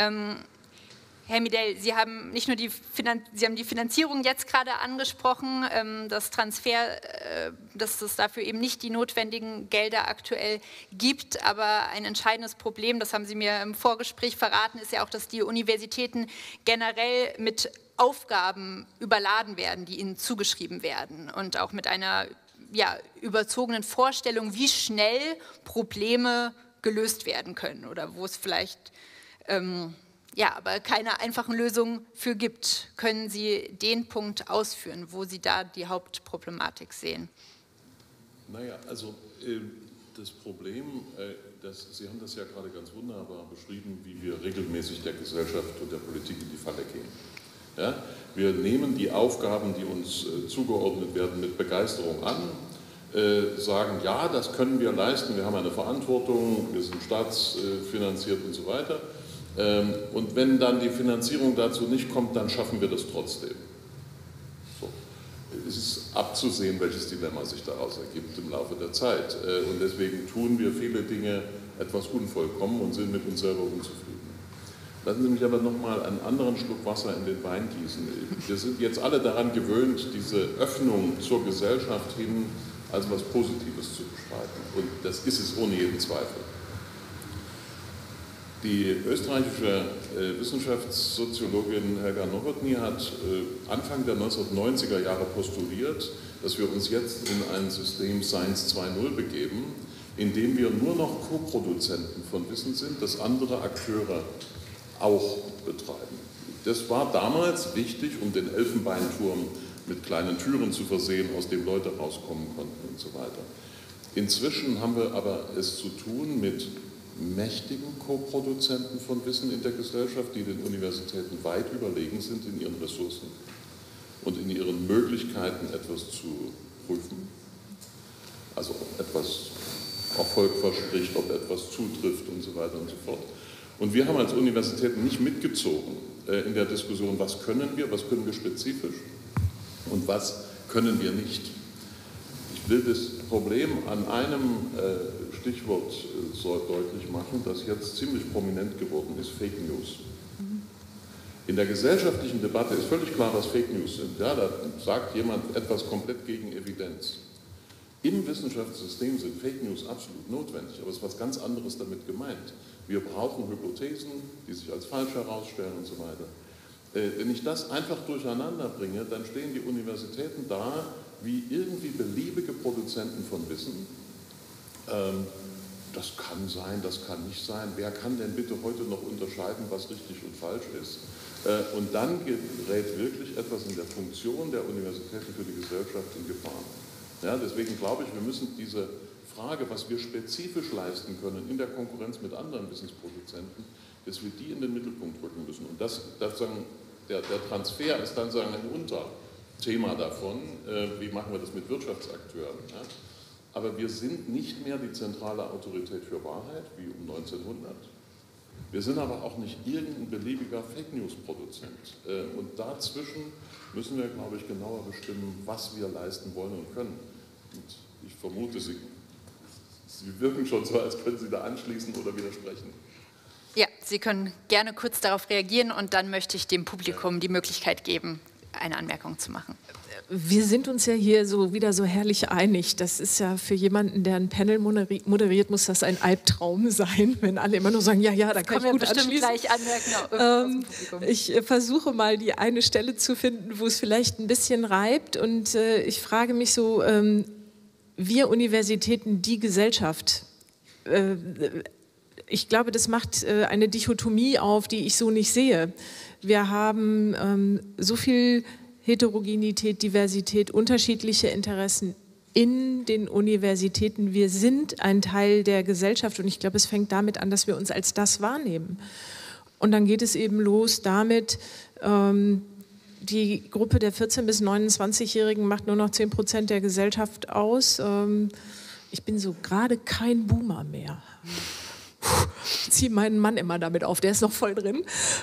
Herr Midell, Sie haben nicht nur die Finanzierung jetzt gerade angesprochen, dass es dafür eben nicht die notwendigen Gelder aktuell gibt, aber ein entscheidendes Problem, das haben Sie mir im Vorgespräch verraten, ist ja auch, dass die Universitäten generell mit Aufgaben überladen werden, die ihnen zugeschrieben werden und auch mit einer überzogenen Vorstellung, wie schnell Probleme gelöst werden können oder wo es vielleicht aber keine einfachen Lösungen für gibt. Können Sie den Punkt ausführen, wo Sie da die Hauptproblematik sehen? Naja, also das Problem, Sie haben das ja gerade ganz wunderbar beschrieben, wie wir regelmäßig der Gesellschaft und der Politik in die Falle gehen. Ja? Wir nehmen die Aufgaben, die uns zugeordnet werden, mit Begeisterung an, sagen, ja, das können wir leisten, wir haben eine Verantwortung, wir sind staatsfinanziert und so weiter. Und wenn dann die Finanzierung dazu nicht kommt, dann schaffen wir das trotzdem. So. Es ist abzusehen, welches Dilemma sich daraus ergibt im Laufe der Zeit. Und deswegen tun wir viele Dinge etwas unvollkommen und sind mit uns selber unzufrieden. Lassen Sie mich aber nochmal einen anderen Schluck Wasser in den Wein gießen. Wir sind jetzt alle daran gewöhnt, diese Öffnung zur Gesellschaft hin als etwas Positives zu beschreiben. Und das ist es ohne jeden Zweifel. Die österreichische Wissenschaftssoziologin Helga Nowotny hat Anfang der 1990er Jahre postuliert, dass wir uns jetzt in ein System Science 2.0 begeben, in dem wir nur noch Co-Produzenten von Wissen sind, das andere Akteure auch betreiben. Das war damals wichtig, um den Elfenbeinturm mit kleinen Türen zu versehen, aus dem Leute rauskommen konnten und so weiter. Inzwischen haben wir aber es zu tun mit mächtigen Co-Produzenten von Wissen in der Gesellschaft, die den Universitäten weit überlegen sind in ihren Ressourcen und in ihren Möglichkeiten, etwas zu prüfen. Also ob etwas Erfolg verspricht, ob etwas zutrifft und so weiter und so fort. Und wir haben als Universitäten nicht mitgezogen in der Diskussion, was können wir spezifisch und was können wir nicht. Ich will das Problem an einem Stichwort deutlich machen, das jetzt ziemlich prominent geworden ist, Fake News. In der gesellschaftlichen Debatte ist völlig klar, was Fake News sind. Ja, da sagt jemand etwas komplett gegen Evidenz. Im Wissenschaftssystem sind Fake News absolut notwendig, aber es ist was ganz anderes damit gemeint. Wir brauchen Hypothesen, die sich als falsch herausstellen und so weiter. Wenn ich das einfach durcheinander bringe, dann stehen die Universitäten da wie irgendwie beliebige Produzenten von Wissen. Das kann sein, das kann nicht sein. Wer kann denn bitte heute noch unterscheiden, was richtig und falsch ist? Und dann gerät wirklich etwas in der Funktion der Universitäten für die Gesellschaft in Gefahr. Ja, deswegen glaube ich, wir müssen diese Frage, was wir spezifisch leisten können in der Konkurrenz mit anderen Wissensproduzenten, dass wir die in den Mittelpunkt rücken müssen. Und der Transfer ist dann ein Unterthema davon, wie machen wir das mit Wirtschaftsakteuren. Ja? Aber wir sind nicht mehr die zentrale Autorität für Wahrheit, wie um 1900. Wir sind aber auch nicht irgendein beliebiger Fake-News-Produzent. Und dazwischen müssen wir, glaube ich, genauer bestimmen, was wir leisten wollen und können. Und ich vermute, Sie wirken schon so, als können Sie da anschließen oder widersprechen. Ja, Sie können gerne kurz darauf reagieren und dann möchte ich dem Publikum die Möglichkeit geben, eine Anmerkung zu machen. Wir sind uns ja hier wieder so herrlich einig. Das ist ja für jemanden, der ein Panel moderiert, muss das ein Albtraum sein, wenn alle immer nur sagen, ja, da kann ich gut anschließen. Gleich anmerken. Ich versuche mal die eine Stelle zu finden, wo es vielleicht ein bisschen reibt und ich frage mich so, wir Universitäten die Gesellschaft. Ich glaube, das macht eine Dichotomie auf, die ich so nicht sehe. Wir haben so viel Heterogenität, Diversität, unterschiedliche Interessen in den Universitäten. Wir sind ein Teil der Gesellschaft und ich glaube, es fängt damit an, dass wir uns als das wahrnehmen. Und dann geht es eben los damit, die Gruppe der 14- bis 29-Jährigen macht nur noch 10% der Gesellschaft aus. Ich bin so gerade kein Boomer mehr. Ich ziehe meinen Mann immer damit auf, der ist noch voll drin.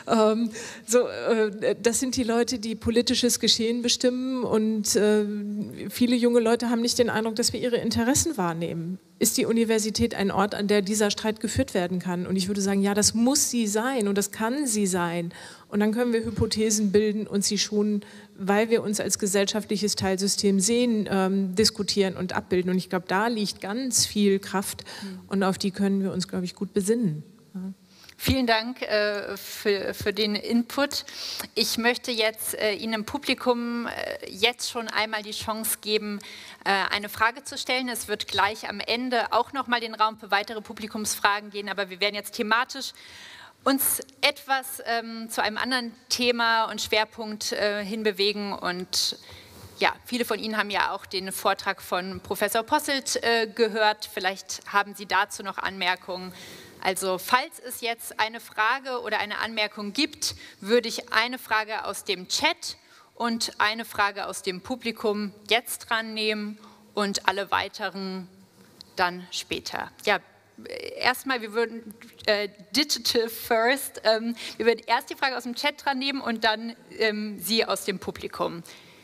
Das sind die Leute, die politisches Geschehen bestimmen und viele junge Leute haben nicht den Eindruck, dass wir ihre Interessen wahrnehmen. Ist die Universität ein Ort, an der dieser Streit geführt werden kann? Und ich würde sagen, ja, das muss sie sein und das kann sie sein. Und dann können wir Hypothesen bilden und sie schon, weil wir uns als gesellschaftliches Teilsystem sehen, diskutieren und abbilden. Und ich glaube, da liegt ganz viel Kraft und auf die können wir uns, glaube ich, gut besinnen. Ja. Vielen Dank für den Input. Ich möchte jetzt Ihnen im Publikum jetzt schon einmal die Chance geben, eine Frage zu stellen. Es wird gleich am Ende auch noch mal den Raum für weitere Publikumsfragen gehen, aber wir werden jetzt thematisch uns etwas zu einem anderen Thema und Schwerpunkt hinbewegen. Und ja, viele von Ihnen haben ja auch den Vortrag von Professor Posselt gehört. Vielleicht haben Sie dazu noch Anmerkungen. Also falls es jetzt eine Frage oder eine Anmerkung gibt, würde ich eine Frage aus dem Chat und eine Frage aus dem Publikum jetzt dran nehmen und alle weiteren dann später. Ja, erstmal, wir würden digital first, wir würden erst die Frage aus dem Chat dran nehmen und dann Sie aus dem Publikum.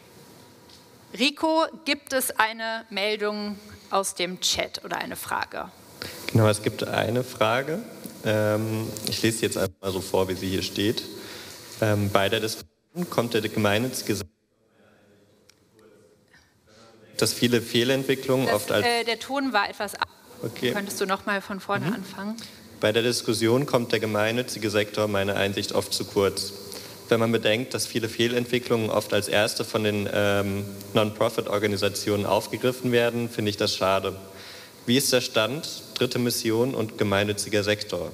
Rico, gibt es eine Meldung aus dem Chat oder eine Frage? Genau, es gibt eine Frage. Ich lese sie jetzt einfach mal so vor, wie sie hier steht. Bei der Diskussion kommt der gemeinnützige Sektor, dass viele Fehlentwicklungen oft als... Der Ton war etwas ab. Okay. Könntest du noch mal von vorne anfangen? Bei der Diskussion kommt der gemeinnützige Sektor meiner Einsicht oft zu kurz. Wenn man bedenkt, dass viele Fehlentwicklungen oft als erste von den Non-Profit-Organisationen aufgegriffen werden, finde ich das schade. Wie ist der Stand, dritte Mission und gemeinnütziger Sektor?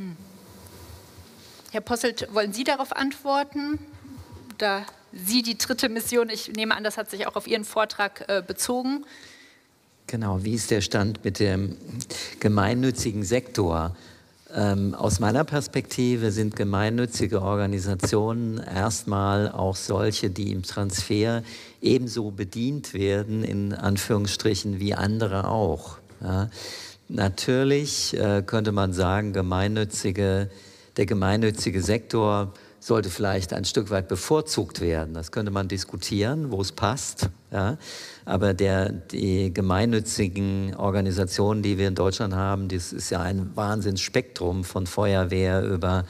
Herr Posselt, wollen Sie darauf antworten? Da Sie die dritte Mission, ich nehme an, das hat sich auch auf Ihren Vortrag bezogen. Genau, wie ist der Stand mit dem gemeinnützigen Sektor? Aus meiner Perspektive sind gemeinnützige Organisationen erstmal auch solche, die im Transfer ebenso bedient werden, in Anführungsstrichen, wie andere auch. Ja. Natürlich könnte man sagen, der gemeinnützige Sektor sollte vielleicht ein Stück weit bevorzugt werden. Das könnte man diskutieren, wo es passt. Ja. Aber die gemeinnützigen Organisationen, die wir in Deutschland haben, das ist ja ein Wahnsinnsspektrum von Feuerwehr über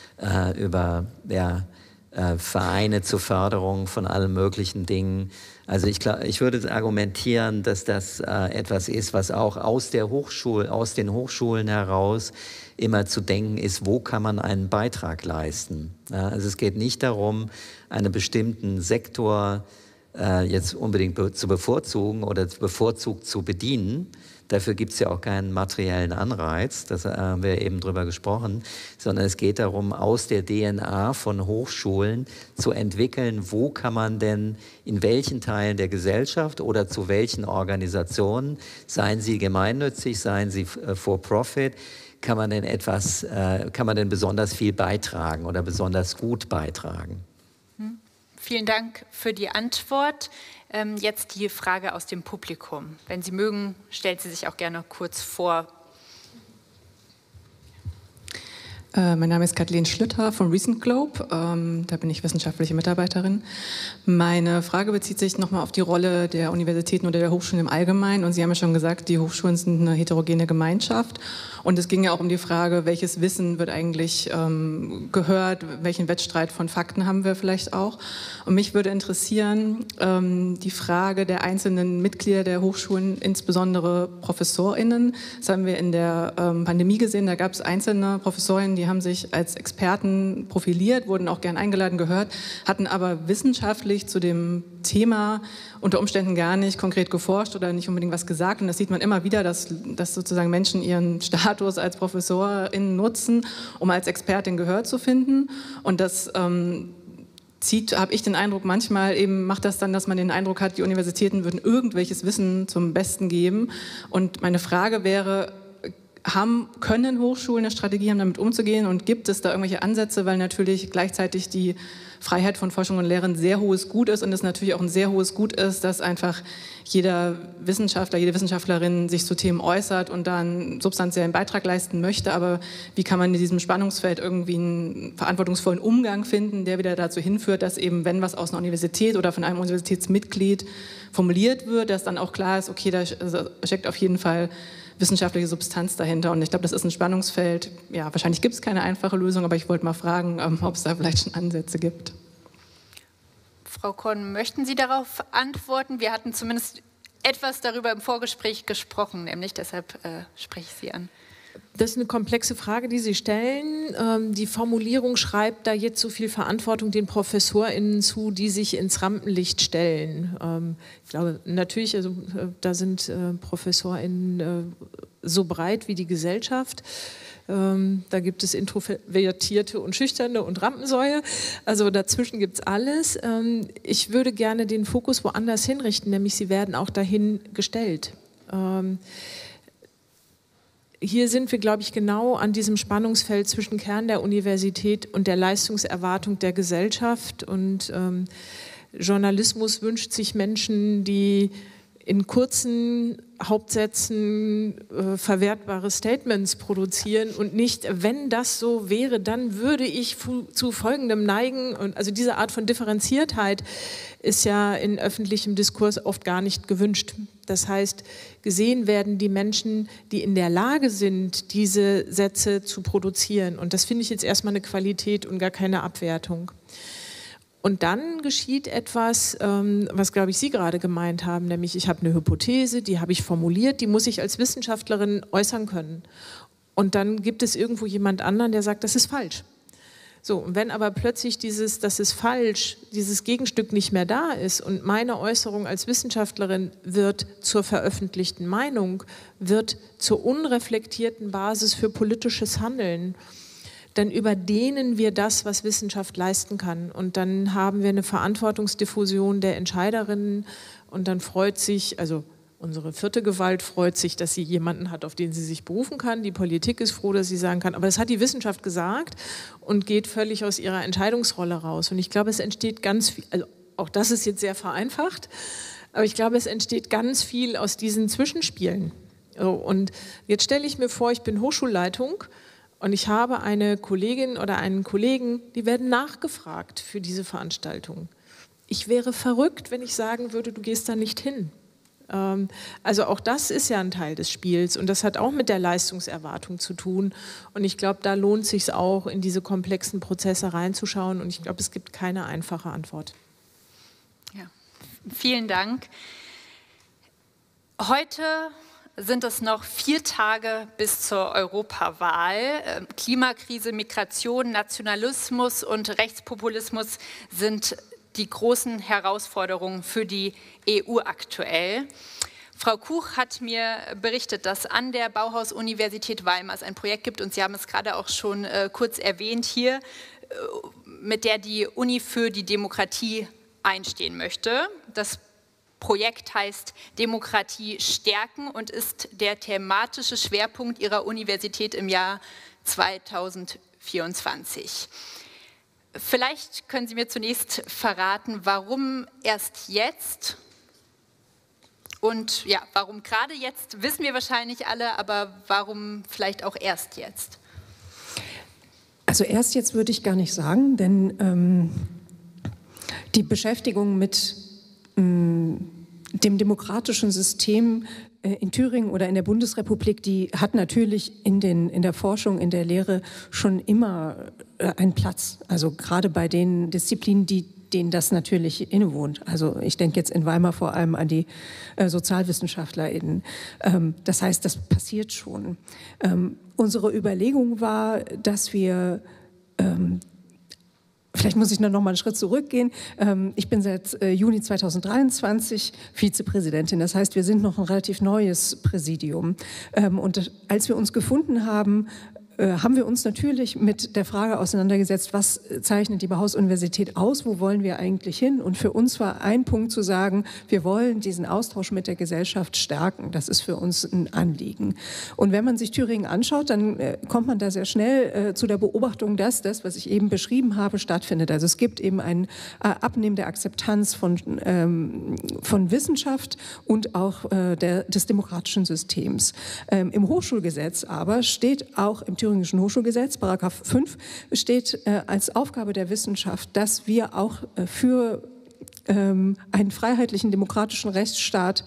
Vereine zur Förderung von allen möglichen Dingen. Also ich würde argumentieren, dass das etwas ist, was auch aus den Hochschulen heraus immer zu denken ist, wo kann man einen Beitrag leisten. Ja, also es geht nicht darum, einen bestimmten Sektor jetzt unbedingt zu bevorzugen oder bevorzugt zu bedienen. Dafür gibt es ja auch keinen materiellen Anreiz, das haben wir eben drüber gesprochen, sondern es geht darum, aus der DNA von Hochschulen zu entwickeln, wo kann man denn in welchen Teilen der Gesellschaft oder zu welchen Organisationen, seien sie gemeinnützig, seien sie for profit, kann man denn besonders viel beitragen oder besonders gut beitragen. Vielen Dank für die Antwort. Jetzt die Frage aus dem Publikum. Wenn Sie mögen, stellen Sie sich auch gerne kurz vor. Mein Name ist Kathleen Schlütter vom Recent Globe. Da bin ich wissenschaftliche Mitarbeiterin. Meine Frage bezieht sich nochmal auf die Rolle der Universitäten oder der Hochschulen im Allgemeinen. Und Sie haben ja schon gesagt, die Hochschulen sind eine heterogene Gemeinschaft. Und es ging ja auch um die Frage, welches Wissen wird eigentlich gehört, welchen Wettstreit von Fakten haben wir vielleicht auch. Und mich würde interessieren, die Frage der einzelnen Mitglieder der Hochschulen, insbesondere ProfessorInnen. Das haben wir in der Pandemie gesehen, da gab es einzelne ProfessorInnen, die die haben sich als Experten profiliert, wurden auch gern eingeladen, gehört, hatten aber wissenschaftlich zu dem Thema unter Umständen gar nicht konkret geforscht oder nicht unbedingt was gesagt. Und das sieht man immer wieder, dass sozusagen Menschen ihren Status als Professorin nutzen, um als Expertin Gehör zu finden. Und das habe ich den Eindruck, manchmal eben macht das dann, dass man den Eindruck hat, die Universitäten würden irgendwelches Wissen zum Besten geben. Und meine Frage wäre, können Hochschulen eine Strategie haben, damit umzugehen, und gibt es da irgendwelche Ansätze, weil natürlich gleichzeitig die Freiheit von Forschung und Lehre ein sehr hohes Gut ist und es natürlich auch ein sehr hohes Gut ist, dass einfach jeder Wissenschaftler, jede Wissenschaftlerin sich zu Themen äußert und da einen substanziellen Beitrag leisten möchte, aber wie kann man in diesem Spannungsfeld irgendwie einen verantwortungsvollen Umgang finden, der wieder dazu hinführt, dass eben, wenn was aus einer Universität oder von einem Universitätsmitglied formuliert wird, dass dann auch klar ist, okay, da steckt auf jeden Fall wissenschaftliche Substanz dahinter. Und ich glaube, das ist ein Spannungsfeld. Ja, wahrscheinlich gibt es keine einfache Lösung, aber ich wollte mal fragen, ob es da vielleicht schon Ansätze gibt. Frau Korn, möchten Sie darauf antworten? Wir hatten zumindest etwas darüber im Vorgespräch gesprochen, nämlich deshalb spreche ich Sie an. Das ist eine komplexe Frage, die Sie stellen. Die Formulierung schreibt da jetzt so viel Verantwortung den ProfessorInnen zu, die sich ins Rampenlicht stellen. Ich glaube, natürlich, also, da sind ProfessorInnen so breit wie die Gesellschaft. Da gibt es Introvertierte und Schüchterne und Rampensäue. Also dazwischen gibt es alles. Ich würde gerne den Fokus woanders hinrichten, nämlich sie werden auch dahin gestellt. Hier sind wir, glaube ich, genau an diesem Spannungsfeld zwischen Kern der Universität und der Leistungserwartung der Gesellschaft. Und Journalismus wünscht sich Menschen, die in kurzen Hauptsätzen verwertbare Statements produzieren und nicht, wenn das so wäre, dann würde ich zu Folgendem neigen. Und also diese Art von Differenziertheit ist ja in öffentlichem Diskurs oft gar nicht gewünscht. Das heißt, gesehen werden die Menschen, die in der Lage sind, diese Sätze zu produzieren. Und das finde ich jetzt erstmal eine Qualität und gar keine Abwertung. Und dann geschieht etwas, was, glaube ich, Sie gerade gemeint haben, nämlich ich habe eine Hypothese, die habe ich formuliert, die muss ich als Wissenschaftlerin äußern können. Und dann gibt es irgendwo jemand anderen, der sagt, das ist falsch. So, und wenn aber plötzlich das ist falsch, dieses Gegenstück nicht mehr da ist und meine Äußerung als Wissenschaftlerin wird zur veröffentlichten Meinung, wird zur unreflektierten Basis für politisches Handeln, dann überdehnen wir das, was Wissenschaft leisten kann. Und dann haben wir eine Verantwortungsdiffusion der Entscheiderinnen und dann freut sich, also unsere vierte Gewalt freut sich, dass sie jemanden hat, auf den sie sich berufen kann. Die Politik ist froh, dass sie sagen kann, aber das hat die Wissenschaft gesagt und geht völlig aus ihrer Entscheidungsrolle raus. Und ich glaube, es entsteht ganz viel, also auch das ist jetzt sehr vereinfacht, aber ich glaube, es entsteht ganz viel aus diesen Zwischenspielen. Und jetzt stelle ich mir vor, ich bin Hochschulleitung, und ich habe eine Kollegin oder einen Kollegen, die werden nachgefragt für diese Veranstaltung. Ich wäre verrückt, wenn ich sagen würde, du gehst da nicht hin. Also auch das ist ja ein Teil des Spiels und das hat auch mit der Leistungserwartung zu tun. Und ich glaube, da lohnt es sich auch, in diese komplexen Prozesse reinzuschauen. Und ich glaube, es gibt keine einfache Antwort. Ja, vielen Dank. Heute sind es noch 4 Tage bis zur Europawahl. Klimakrise, Migration, Nationalismus und Rechtspopulismus sind die großen Herausforderungen für die EU aktuell. Frau Kuch hat mir berichtet, dass an der Bauhaus-Universität Weimar es ein Projekt gibt, und Sie haben es gerade auch schon kurz erwähnt hier, mit der die Uni für die Demokratie einstehen möchte. Das Projekt heißt Demokratie stärken und ist der thematische Schwerpunkt Ihrer Universität im Jahr 2024. Vielleicht können Sie mir zunächst verraten, warum erst jetzt? Und ja, warum gerade jetzt, wissen wir wahrscheinlich alle, aber warum vielleicht auch erst jetzt? Also erst jetzt würde ich gar nicht sagen, denn die Beschäftigung mit dem demokratischen System in Thüringen oder in der Bundesrepublik, die hat natürlich in der Forschung, in der Lehre schon immer einen Platz. Also gerade bei den Disziplinen, die denen das natürlich innewohnt. Also ich denke jetzt in Weimar vor allem an die SozialwissenschaftlerInnen. Das heißt, das passiert schon. Unsere Überlegung war, dass wir vielleicht muss ich noch mal einen Schritt zurückgehen. Ich bin seit Juni 2023 Vizepräsidentin. Das heißt, wir sind noch ein relativ neues Präsidium. Und als wir uns gefunden haben, haben wir uns natürlich mit der Frage auseinandergesetzt, was zeichnet die Bauhaus-Universität aus, wo wollen wir eigentlich hin? Und für uns war ein Punkt zu sagen, wir wollen diesen Austausch mit der Gesellschaft stärken. Das ist für uns ein Anliegen. Und wenn man sich Thüringen anschaut, dann kommt man da sehr schnell zu der Beobachtung, dass das, was ich eben beschrieben habe, stattfindet. Also es gibt eben ein Abnehmen der Akzeptanz von Wissenschaft und auch des demokratischen Systems. Im Hochschulgesetz aber steht auch im Thüringischen Hochschulgesetz, Paragraph 5, steht als Aufgabe der Wissenschaft, dass wir auch für einen freiheitlichen, demokratischen Rechtsstaat,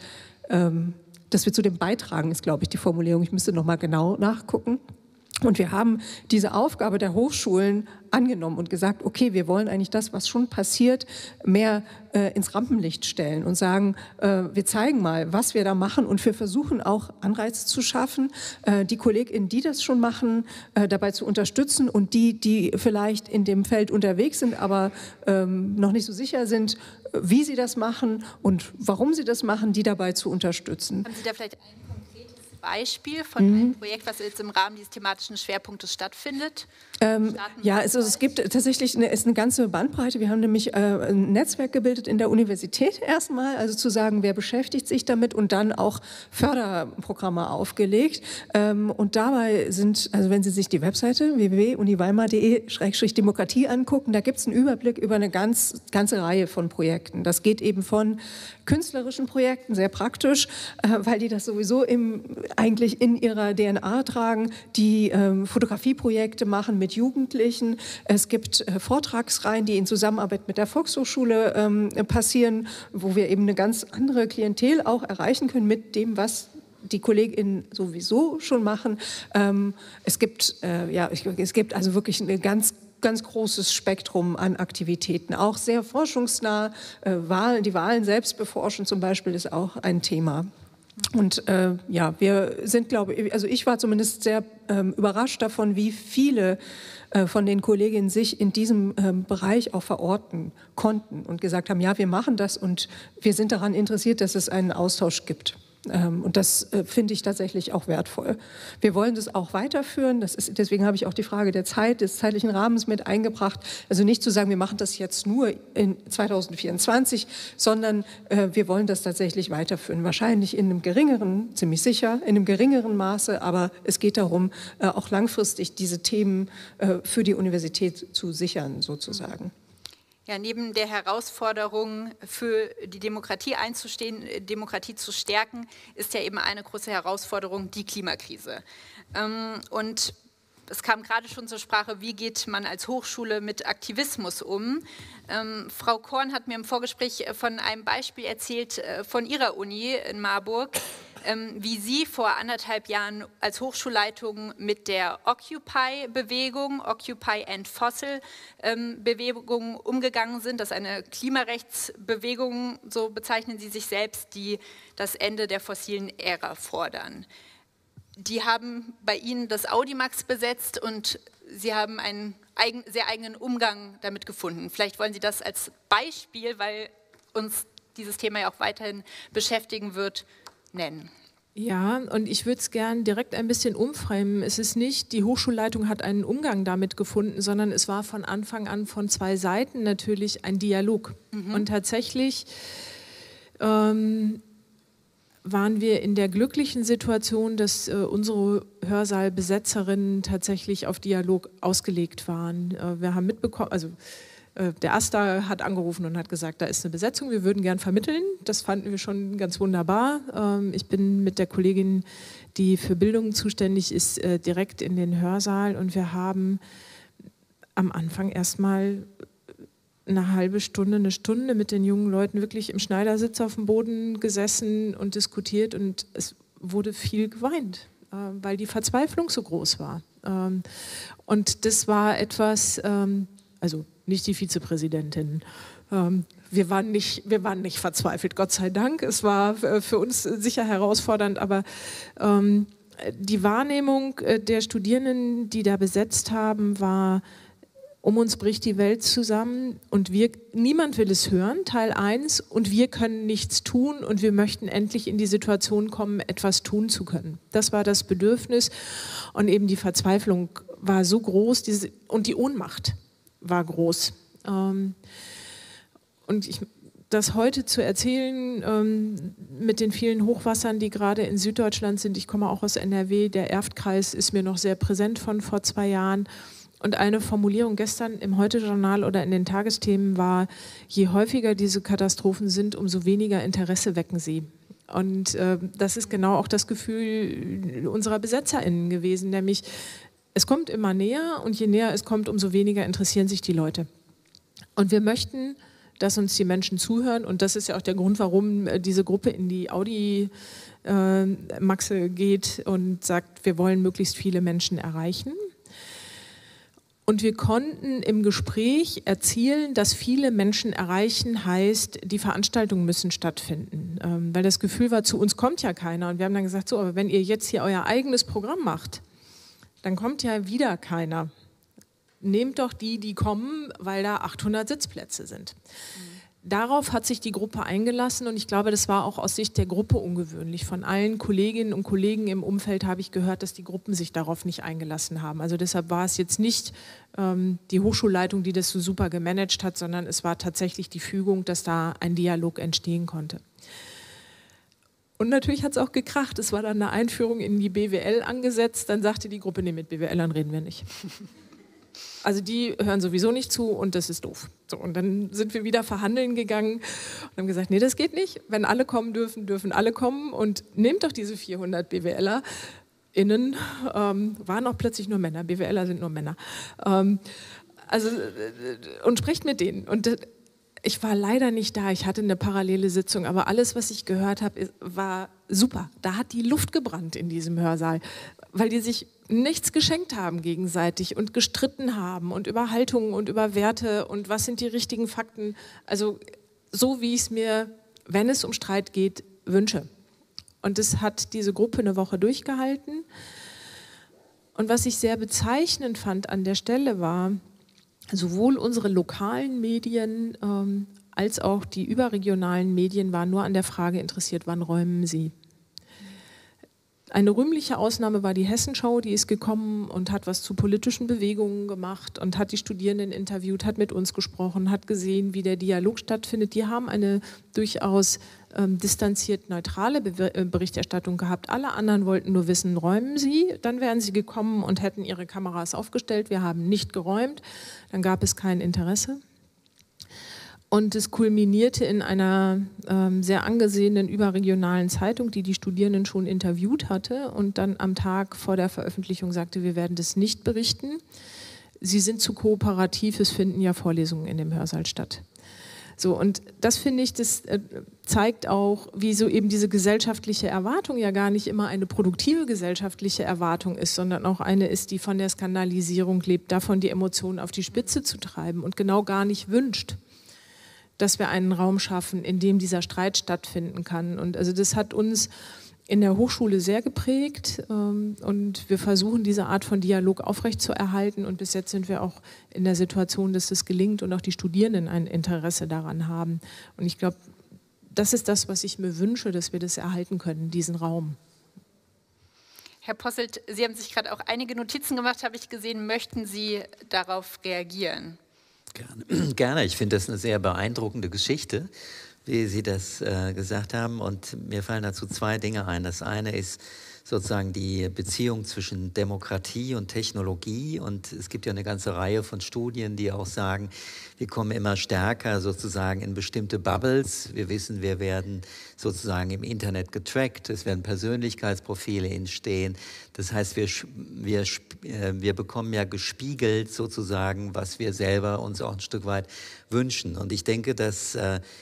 dass wir zu dem beitragen, ist, glaube ich, die Formulierung. Ich müsste noch mal genau nachgucken. Und wir haben diese Aufgabe der Hochschulen angenommen und gesagt, okay, wir wollen eigentlich das, was schon passiert, mehr ins Rampenlicht stellen und sagen, wir zeigen mal, was wir da machen und wir versuchen auch Anreize zu schaffen, die KollegInnen, die das schon machen, dabei zu unterstützen und die vielleicht in dem Feld unterwegs sind, aber noch nicht so sicher sind, wie sie das machen und warum sie das machen, die dabei zu unterstützen. Haben Sie da vielleicht ein Beispiel von einem Projekt, was jetzt im Rahmen dieses thematischen Schwerpunktes stattfindet? Ja, es gibt tatsächlich eine ganze Bandbreite. Wir haben nämlich ein Netzwerk gebildet in der Universität erstmal, also zu sagen, wer beschäftigt sich damit und dann auch Förderprogramme aufgelegt. Und dabei sind, also wenn Sie sich die Webseite www.uniweimar.de/Demokratie angucken, da gibt es einen Überblick über eine ganze Reihe von Projekten. Das geht eben von künstlerischen Projekten, sehr praktisch, weil die das sowieso eigentlich in ihrer DNA tragen, die Fotografieprojekte machen mit Jugendlichen. Es gibt Vortragsreihen, die in Zusammenarbeit mit der Volkshochschule passieren, wo wir eben eine ganz andere Klientel auch erreichen können mit dem, was die KollegInnen sowieso schon machen. Es gibt also wirklich eine ganz großes Spektrum an Aktivitäten, auch sehr forschungsnah. Die Wahlen selbst beforschen zum Beispiel ist auch ein Thema. Und wir sind, glaube ich, also ich war zumindest sehr überrascht davon, wie viele von den Kolleginnen sich in diesem Bereich auch verorten konnten und gesagt haben, ja, wir machen das und wir sind daran interessiert, dass es einen Austausch gibt. Und das finde ich tatsächlich auch wertvoll. Wir wollen das auch weiterführen. Deswegen habe ich auch die Frage des zeitlichen Rahmens mit eingebracht. Also nicht zu sagen, wir machen das jetzt nur in 2024, sondern wir wollen das tatsächlich weiterführen. Wahrscheinlich in einem geringeren, ziemlich sicher, in einem geringeren Maße. Aber es geht darum, auch langfristig diese Themen für die Universität zu sichern, sozusagen. Ja, neben der Herausforderung, für die Demokratie einzustehen, Demokratie zu stärken, ist ja eben eine große Herausforderung die Klimakrise. Und es kam gerade schon zur Sprache, wie geht man als Hochschule mit Aktivismus um? Frau Korn hat mir im Vorgespräch von einem Beispiel erzählt von ihrer Uni in Marburg, wie Sie vor 1,5 Jahren als Hochschulleitung mit der Occupy-Bewegung, Occupy End Fossil-Bewegung umgegangen sind. Das ist eine Klimarechtsbewegung, so bezeichnen Sie sich selbst, die das Ende der fossilen Ära fordern. Die haben bei Ihnen das Audimax besetzt und Sie haben einen sehr eigenen Umgang damit gefunden. Vielleicht wollen Sie das als Beispiel, weil uns dieses Thema ja auch weiterhin beschäftigen wird, nennen. Ja, und ich würde es gern direkt ein bisschen umframen. Es ist nicht, die Hochschulleitung hat einen Umgang damit gefunden, sondern es war von Anfang an von zwei Seiten natürlich ein Dialog. Und tatsächlich waren wir in der glücklichen Situation, dass unsere Hörsaalbesetzerinnen tatsächlich auf Dialog ausgelegt waren. Wir haben mitbekommen, also der AStA hat angerufen und hat gesagt, da ist eine Besetzung, wir würden gern vermitteln. Das fanden wir schon ganz wunderbar. Ich bin mit der Kollegin, die für Bildung zuständig ist, direkt in den Hörsaal und wir haben am Anfang erstmal eine halbe Stunde, eine Stunde mit den jungen Leuten wirklich im Schneidersitz auf dem Boden gesessen und diskutiert und es wurde viel geweint, weil die Verzweiflung so groß war. Und das war etwas, also nicht die Vizepräsidentin, Wir waren nicht verzweifelt, Gott sei Dank. Es war für uns sicher herausfordernd, aber die Wahrnehmung der Studierenden, die da besetzt haben, war: Um uns bricht die Welt zusammen und niemand will es hören, Teil 1, und wir können nichts tun und wir möchten endlich in die Situation kommen, etwas tun zu können. Das war das Bedürfnis, und eben die Verzweiflung war so groß und die Ohnmacht war groß. Und das heute zu erzählen mit den vielen Hochwassern, die gerade in Süddeutschland sind, ich komme auch aus NRW, der Erftkreis ist mir noch sehr präsent von vor 2 Jahren. Und eine Formulierung gestern im Heute-Journal oder in den Tagesthemen war: Je häufiger diese Katastrophen sind, umso weniger Interesse wecken sie. Und das ist genau auch das Gefühl unserer BesetzerInnen gewesen, nämlich es kommt immer näher und je näher es kommt, umso weniger interessieren sich die Leute. Und wir möchten, dass uns die Menschen zuhören, und das ist ja auch der Grund, warum diese Gruppe in die Audi-Maxe geht und sagt, wir wollen möglichst viele Menschen erreichen. Und wir konnten im Gespräch erzielen, dass viele Menschen erreichen heißt, die Veranstaltungen müssen stattfinden. Weil das Gefühl war, zu uns kommt ja keiner. Und wir haben dann gesagt, so, aber wenn ihr jetzt hier euer eigenes Programm macht, dann kommt ja wieder keiner. Nehmt doch die kommen, weil da 800 Sitzplätze sind. Darauf hat sich die Gruppe eingelassen, und ich glaube, das war auch aus Sicht der Gruppe ungewöhnlich. Von allen Kolleginnen und Kollegen im Umfeld habe ich gehört, dass die Gruppen sich darauf nicht eingelassen haben. Also deshalb war es jetzt nicht die Hochschulleitung, die das so super gemanagt hat, sondern es war tatsächlich die Fügung, dass da ein Dialog entstehen konnte. Und natürlich hat es auch gekracht. Es war dann eine Einführung in die BWL angesetzt. Dann sagte die Gruppe, nee, mit BWLern reden wir nicht. Also die hören sowieso nicht zu und das ist doof. So, und dann sind wir wieder verhandeln gegangen und haben gesagt, nee, das geht nicht. Wenn alle kommen dürfen, dürfen alle kommen, und nehmt doch diese 400 BWLerInnen, waren auch plötzlich nur Männer, BWLer sind nur Männer, und sprecht mit denen. Und ich war leider nicht da, ich hatte eine parallele Sitzung, aber alles, was ich gehört habe, war super. Da hat die Luft gebrannt in diesem Hörsaal, weil die sich nichts geschenkt haben gegenseitig und gestritten haben und über Haltungen und über Werte und was sind die richtigen Fakten. Also so, wie ich es mir, wenn es um Streit geht, wünsche. Und das hat diese Gruppe eine Woche durchgehalten. Und was ich sehr bezeichnend fand an der Stelle war, sowohl unsere lokalen Medien als auch die überregionalen Medien waren nur an der Frage interessiert, wann räumen sie. Eine rühmliche Ausnahme war die Hessenschau, die ist gekommen und hat was zu politischen Bewegungen gemacht und hat die Studierenden interviewt, hat mit uns gesprochen, hat gesehen, wie der Dialog stattfindet. Die haben eine durchaus distanziert neutrale Berichterstattung gehabt. Alle anderen wollten nur wissen, räumen Sie? Dann wären sie gekommen und hätten ihre Kameras aufgestellt. Wir haben nicht geräumt, dann gab es kein Interesse. Und es kulminierte in einer sehr angesehenen überregionalen Zeitung, die die Studierenden schon interviewt hatte und dann am Tag vor der Veröffentlichung sagte, wir werden das nicht berichten. Sie sind zu kooperativ, es finden ja Vorlesungen in dem Hörsaal statt. So, und das finde ich, das zeigt auch, wie so eben diese gesellschaftliche Erwartung ja gar nicht immer eine produktive gesellschaftliche Erwartung ist, sondern auch eine ist, die von der Skandalisierung lebt, davon die Emotionen auf die Spitze zu treiben und genau gar nicht wünscht, dass wir einen Raum schaffen, in dem dieser Streit stattfinden kann. Und also das hat uns in der Hochschule sehr geprägt und wir versuchen, diese Art von Dialog aufrechtzuerhalten und bis jetzt sind wir auch in der Situation, dass das gelingt und auch die Studierenden ein Interesse daran haben. Und ich glaube, das ist das, was ich mir wünsche, dass wir das erhalten können, diesen Raum. Herr Posselt, Sie haben sich gerade auch einige Notizen gemacht, habe ich gesehen. Möchten Sie darauf reagieren? Gerne. Ich finde das eine sehr beeindruckende Geschichte, wie Sie das gesagt haben. Und mir fallen dazu 2 Dinge ein. Das eine ist sozusagen die Beziehung zwischen Demokratie und Technologie. Und es gibt ja eine ganze Reihe von Studien, die auch sagen, wir kommen immer stärker sozusagen in bestimmte Bubbles. Wir wissen, wir werden sozusagen im Internet getrackt. Es werden Persönlichkeitsprofile entstehen. Das heißt, wir bekommen ja gespiegelt sozusagen, was wir selber uns auch ein Stück weit wünschen. Und ich denke, dass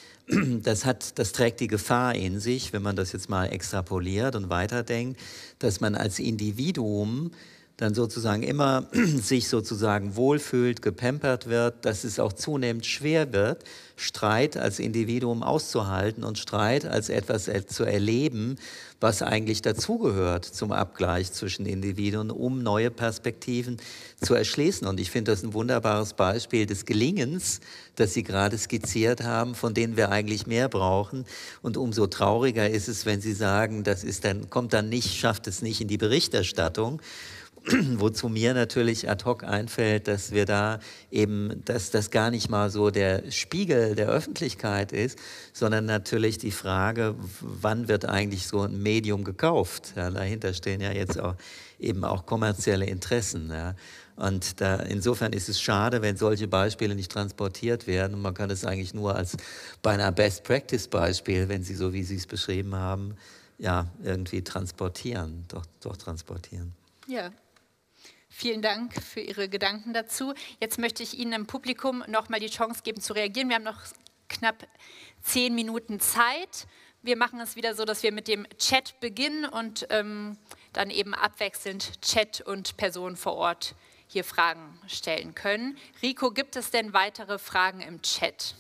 das trägt die Gefahr in sich, wenn man das jetzt mal extrapoliert und weiterdenkt, dass man als Individuum dann sozusagen immer sich sozusagen wohlfühlt, gepampert wird, dass es auch zunehmend schwer wird, Streit als Individuum auszuhalten und Streit als etwas zu erleben, was eigentlich dazugehört zum Abgleich zwischen Individuen, um neue Perspektiven zu erschließen. Und ich finde das ein wunderbares Beispiel des Gelingens, das Sie gerade skizziert haben, von denen wir eigentlich mehr brauchen. Und umso trauriger ist es, wenn Sie sagen, das ist dann, schafft es nicht in die Berichterstattung. Wozu mir natürlich ad hoc einfällt, dass wir da eben, dass das gar nicht mal so der Spiegel der Öffentlichkeit ist, sondern natürlich die Frage, wann wird eigentlich so ein Medium gekauft? Ja, dahinter stehen ja jetzt auch eben auch kommerzielle Interessen. Ja. Und insofern ist es schade, wenn solche Beispiele nicht transportiert werden. Und man kann es eigentlich nur als beinahe Best-Practice-Beispiel, wenn Sie so, wie Sie es beschrieben haben, ja, irgendwie transportieren, doch transportieren. Ja. Vielen Dank für Ihre Gedanken dazu. Jetzt möchte ich Ihnen im Publikum noch mal die Chance geben zu reagieren. Wir haben noch knapp 10 Minuten Zeit. Wir machen es wieder so, dass wir mit dem Chat beginnen und dann eben abwechselnd Chat und Personen vor Ort hier Fragen stellen können. Rico, gibt es denn weitere Fragen im Chat?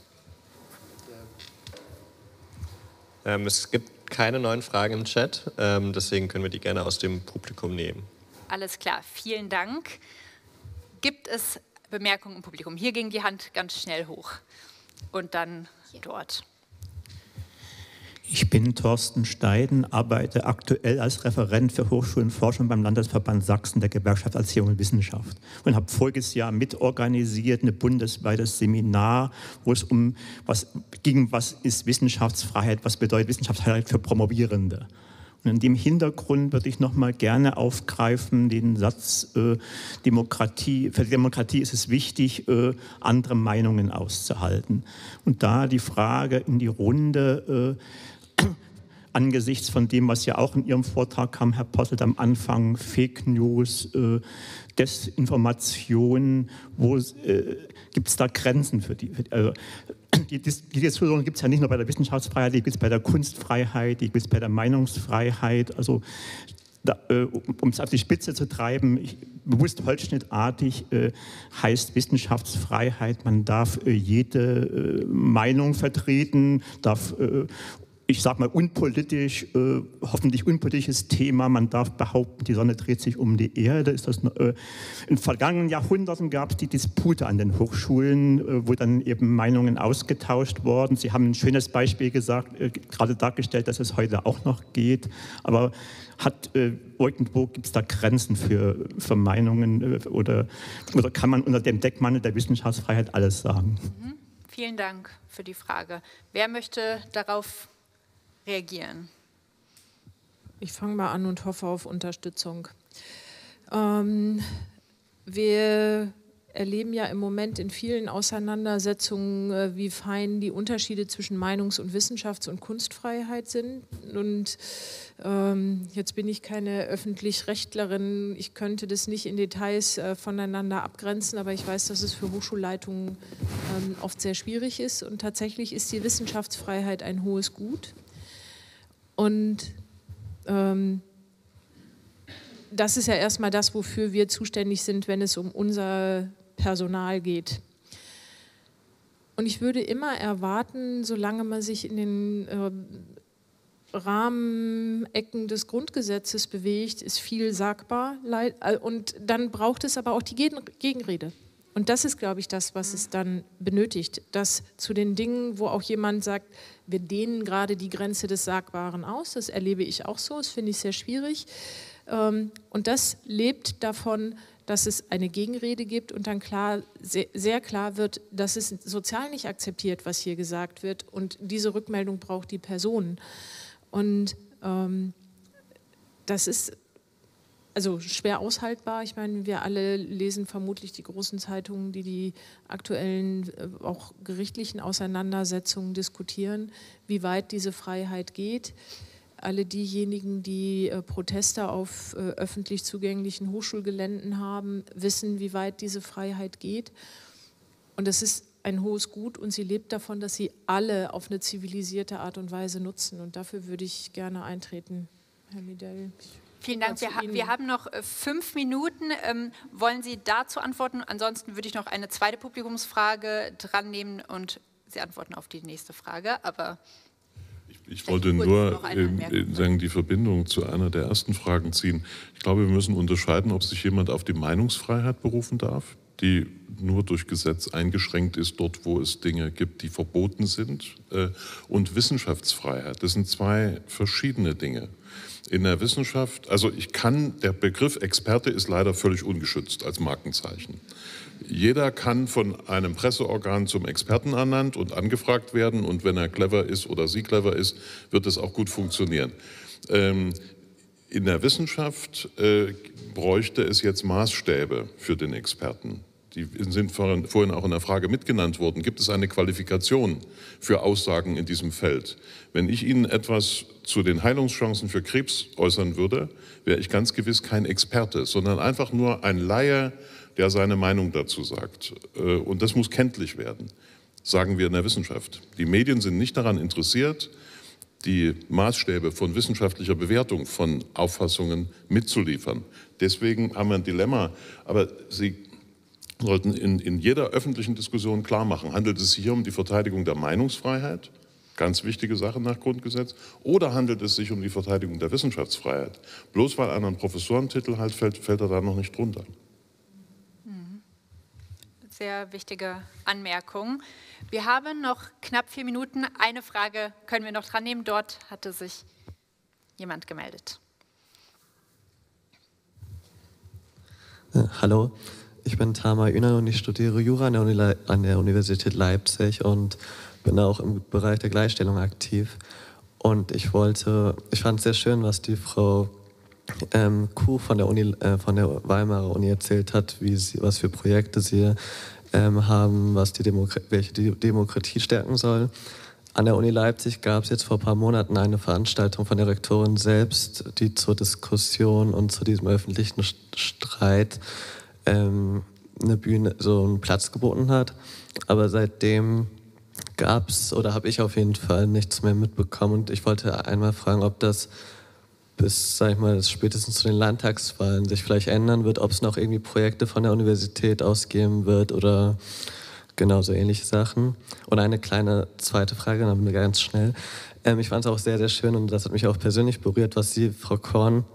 Es gibt keine neuen Fragen im Chat, deswegen können wir die gerne aus dem Publikum nehmen. Alles klar, vielen Dank. Gibt es Bemerkungen im Publikum? Hier ging die Hand ganz schnell hoch und dann dort. Ich bin Thorsten Steiden, arbeite aktuell als Referent für Hochschulenforschung beim Landesverband Sachsen der Gewerkschaft Erziehung und Wissenschaft und habe voriges Jahr mitorganisiert ein bundesweites Seminar, wo es ging, was ist Wissenschaftsfreiheit, was bedeutet Wissenschaftsfreiheit für Promovierende. Und in dem Hintergrund würde ich noch mal gerne aufgreifen den Satz, für Demokratie ist es wichtig, andere Meinungen auszuhalten. Und da die Frage in die Runde, angesichts von dem, was ja auch in Ihrem Vortrag kam, Herr Posselt, am Anfang, Fake News, Desinformation, gibt es da Grenzen für die? Die Diskussion gibt es ja nicht nur bei der Wissenschaftsfreiheit, die gibt es bei der Kunstfreiheit, die gibt es bei der Meinungsfreiheit. Also, um es auf die Spitze zu treiben, bewusst holzschnittartig heißt Wissenschaftsfreiheit, man darf jede Meinung vertreten, darf ich sage mal unpolitisch, hoffentlich unpolitisches Thema. Man darf behaupten, die Sonne dreht sich um die Erde. In vergangenen Jahrhunderten gab es die Dispute an den Hochschulen, wo dann eben Meinungen ausgetauscht wurden. Sie haben ein schönes Beispiel gerade dargestellt, dass es heute auch noch geht. Aber irgendwo gibt es da Grenzen für Meinungen oder kann man unter dem Deckmantel der Wissenschaftsfreiheit alles sagen? Vielen Dank für die Frage. Wer möchte darauf reagieren? Ich fange mal an und hoffe auf Unterstützung. Wir erleben ja im Moment in vielen Auseinandersetzungen, wie fein die Unterschiede zwischen Meinungs- und Wissenschafts- und Kunstfreiheit sind. Und jetzt bin ich keine Öffentlich-Rechtlerin, ich könnte das nicht in Details voneinander abgrenzen, aber ich weiß, dass es für Hochschulleitungen oft sehr schwierig ist. Und tatsächlich ist die Wissenschaftsfreiheit ein hohes Gut. Und das ist ja erstmal das, wofür wir zuständig sind, wenn es um unser Personal geht. Und ich würde immer erwarten, solange man sich in den Rahmenecken des Grundgesetzes bewegt, ist viel sagbar. Und dann braucht es aber auch die Gegenrede. Und das ist, glaube ich, das, was es dann benötigt. Dass zu den Dingen, wo auch jemand sagt, wir dehnen gerade die Grenze des Sagbaren aus, das erlebe ich auch so, das finde ich sehr schwierig. Und das lebt davon, dass es eine Gegenrede gibt und dann sehr klar wird, dass es sozial nicht akzeptiert, was hier gesagt wird. Und diese Rückmeldung braucht die Person. Und das ist also schwer aushaltbar. Ich meine, wir alle lesen vermutlich die großen Zeitungen, die die aktuellen, auch gerichtlichen Auseinandersetzungen diskutieren, wie weit diese Freiheit geht. Alle diejenigen, die Proteste auf öffentlich zugänglichen Hochschulgeländen haben, wissen, wie weit diese Freiheit geht. Und das ist ein hohes Gut und sie lebt davon, dass sie alle auf eine zivilisierte Art und Weise nutzen. Und dafür würde ich gerne eintreten, Herr Miedel. Vielen Dank. Wir haben noch 5 Minuten. Wollen Sie dazu antworten? Ansonsten würde ich noch eine zweite Publikumsfrage dran nehmen und Sie antworten auf die nächste Frage. Aber ich wollte nur sagen, die Verbindung zu einer der ersten Fragen ziehen. Ich glaube, wir müssen unterscheiden, ob sich jemand auf die Meinungsfreiheit berufen darf, die nur durch Gesetz eingeschränkt ist, dort wo es Dinge gibt, die verboten sind, und Wissenschaftsfreiheit. Das sind 2 verschiedene Dinge. In der Wissenschaft, also der Begriff Experte ist leider völlig ungeschützt als Markenzeichen. Jeder kann von einem Presseorgan zum Experten ernannt und angefragt werden, und wenn er clever ist oder sie clever ist, wird es auch gut funktionieren. In der Wissenschaft bräuchte es jetzt Maßstäbe für den Experten. Die sind vorhin auch in der Frage mitgenannt worden. Gibt es eine Qualifikation für Aussagen in diesem Feld? Wenn ich Ihnen etwas zu den Heilungschancen für Krebs äußern würde, wäre ich ganz gewiss kein Experte, sondern einfach nur ein Laie, der seine Meinung dazu sagt. Und das muss kenntlich werden, sagen wir in der Wissenschaft. Die Medien sind nicht daran interessiert, die Maßstäbe von wissenschaftlicher Bewertung von Auffassungen mitzuliefern. Deswegen haben wir ein Dilemma. Aber Sie sollten in jeder öffentlichen Diskussion klar machen, handelt es sich hier um die Verteidigung der Meinungsfreiheit, ganz wichtige Sache nach Grundgesetz, oder handelt es sich um die Verteidigung der Wissenschaftsfreiheit? Bloß weil einer einen Professorentitel hat, fällt er da noch nicht drunter. Sehr wichtige Anmerkung. Wir haben noch knapp 4 Minuten. Eine Frage können wir noch dran nehmen. Dort hatte sich jemand gemeldet. Hallo, ich bin Tamar Ünan und ich studiere Jura an der Universität Leipzig und bin auch im Bereich der Gleichstellung aktiv. Und ich fand es sehr schön, was die Frau Kuh von der Weimarer Uni erzählt hat, was für Projekte sie haben, welche die Demokratie stärken soll. An der Uni Leipzig gab es jetzt vor ein paar Monaten eine Veranstaltung von der Rektorin selbst, die zur Diskussion und zu diesem öffentlichen Streit eine Bühne, so einen Platz geboten hat. Aber seitdem habe ich auf jeden Fall nichts mehr mitbekommen. Und ich wollte einmal fragen, ob das bis, spätestens zu den Landtagswahlen sich vielleicht ändern wird, ob es noch irgendwie Projekte von der Universität ausgeben wird oder genau so ähnliche Sachen. Und eine kleine zweite Frage, dann ganz schnell. Ich fand es auch sehr, sehr schön und das hat mich auch persönlich berührt, was Sie, Frau Korn,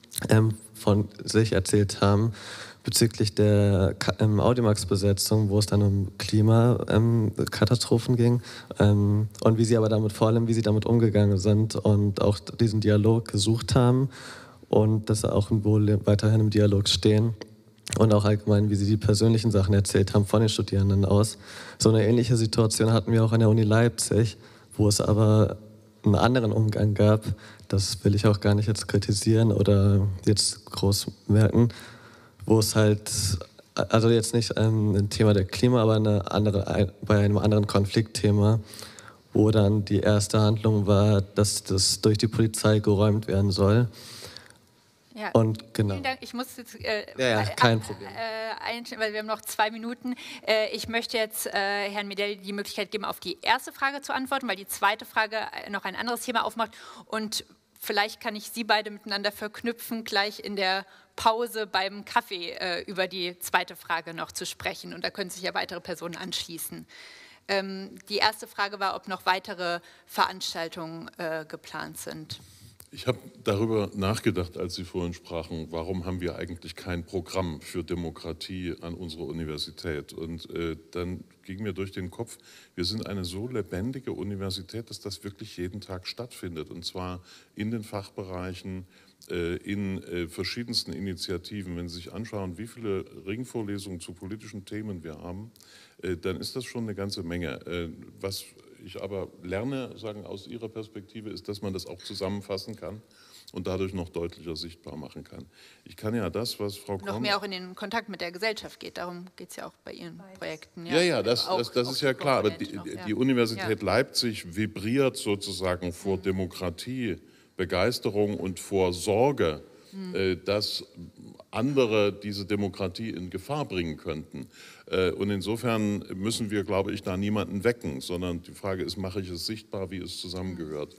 von sich erzählt haben bezüglich der Audimax-Besetzung, wo es dann um Klimakatastrophen ging und wie Sie aber wie Sie damit umgegangen sind und auch diesen Dialog gesucht haben und dass Sie auch wohl weiterhin im Dialog stehen und auch allgemein, wie Sie die persönlichen Sachen erzählt haben von den Studierenden aus. So eine ähnliche Situation hatten wir auch an der Uni Leipzig, wo es aber einen anderen Umgang gab. Das will ich auch gar nicht jetzt kritisieren oder jetzt groß merken, wo es halt, also jetzt nicht ein Thema der Klima, aber bei einem anderen Konfliktthema, wo dann die erste Handlung war, dass das durch die Polizei geräumt werden soll. Ja, und genau. Vielen Dank. Ich muss jetzt kein Problem. Weil wir haben noch 2 Minuten. Ich möchte jetzt Herrn Medell die Möglichkeit geben, auf die erste Frage zu antworten, weil die zweite Frage noch ein anderes Thema aufmacht. Und vielleicht kann ich Sie beide miteinander verknüpfen, gleich in der Pause beim Kaffee über die zweite Frage noch zu sprechen. Und da können sich ja weitere Personen anschließen. Die erste Frage war, ob noch weitere Veranstaltungen geplant sind. Ich habe darüber nachgedacht, als Sie vorhin sprachen, warum haben wir eigentlich kein Programm für Demokratie an unserer Universität? Und dann ging mir durch den Kopf, wir sind eine so lebendige Universität, dass das wirklich jeden Tag stattfindet. Und zwar in den Fachbereichen, in verschiedensten Initiativen. Wenn Sie sich anschauen, wie viele Ringvorlesungen zu politischen Themen wir haben, dann ist das schon eine ganze Menge. Was ich aber lerne, aus Ihrer Perspektive, ist, dass man das auch zusammenfassen kann und dadurch noch deutlicher sichtbar machen kann. Ich kann ja das, was Frau Korn... Noch mehr auch in den Kontakt mit der Gesellschaft geht, darum geht es ja auch bei Ihren Projekten. Ja, das ist ja klar, aber die Universität Leipzig vibriert sozusagen vor Demokratie, Begeisterung und vor Sorge, dass andere diese Demokratie in Gefahr bringen könnten. Und insofern müssen wir, glaube ich, da niemanden wecken, sondern die Frage ist, mache ich es sichtbar, wie es zusammengehört.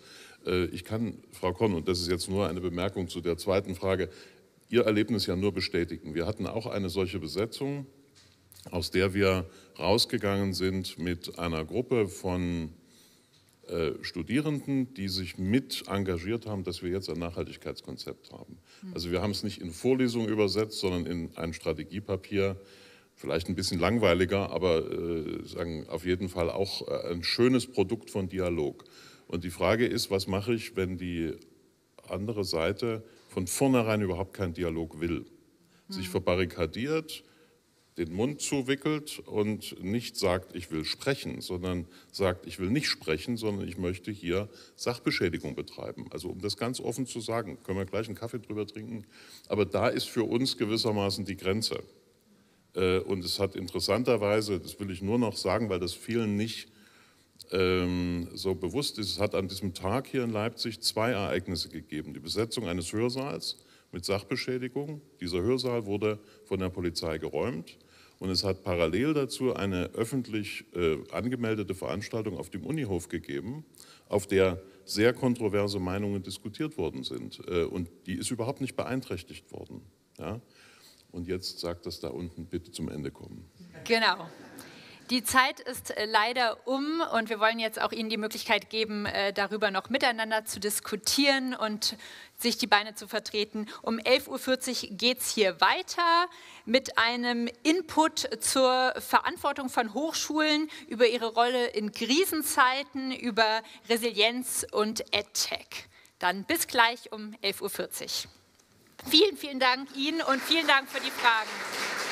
Ich kann, Frau Korn, und das ist jetzt nur eine Bemerkung zu der zweiten Frage, Ihr Erlebnis ja nur bestätigen. Wir hatten auch eine solche Besetzung, aus der wir rausgegangen sind mit einer Gruppe von Studierenden, die sich mit engagiert haben, dass wir jetzt ein Nachhaltigkeitskonzept haben. Also wir haben es nicht in Vorlesungen übersetzt, sondern in ein Strategiepapier, vielleicht ein bisschen langweiliger, aber sagen auf jeden Fall auch ein schönes Produkt von Dialog. Und die Frage ist, was mache ich, wenn die andere Seite von vornherein überhaupt keinen Dialog will, sich verbarrikadiert, den Mund zuwickelt und nicht sagt, ich will sprechen, sondern sagt, ich will nicht sprechen, sondern ich möchte hier Sachbeschädigung betreiben. Also um das ganz offen zu sagen, können wir gleich einen Kaffee drüber trinken, aber da ist für uns gewissermaßen die Grenze. Und es hat interessanterweise, das will ich nur noch sagen, weil das vielen nicht so bewusst ist, es hat an diesem Tag hier in Leipzig 2 Ereignisse gegeben. Die Besetzung eines Hörsaals mit Sachbeschädigung. Dieser Hörsaal wurde von der Polizei geräumt und es hat parallel dazu eine öffentlich angemeldete Veranstaltung auf dem Unihof gegeben, auf der sehr kontroverse Meinungen diskutiert worden sind. Und die ist überhaupt nicht beeinträchtigt worden. Ja? Und jetzt sagt das da unten, bitte zum Ende kommen. Genau. Die Zeit ist leider um und wir wollen jetzt auch Ihnen die Möglichkeit geben, darüber noch miteinander zu diskutieren und sich die Beine zu vertreten. Um 11:40 Uhr geht es hier weiter mit einem Input zur Verantwortung von Hochschulen, über ihre Rolle in Krisenzeiten, über Resilienz und EdTech. Dann bis gleich um 11:40 Uhr. Vielen, vielen Dank Ihnen und vielen Dank für die Fragen.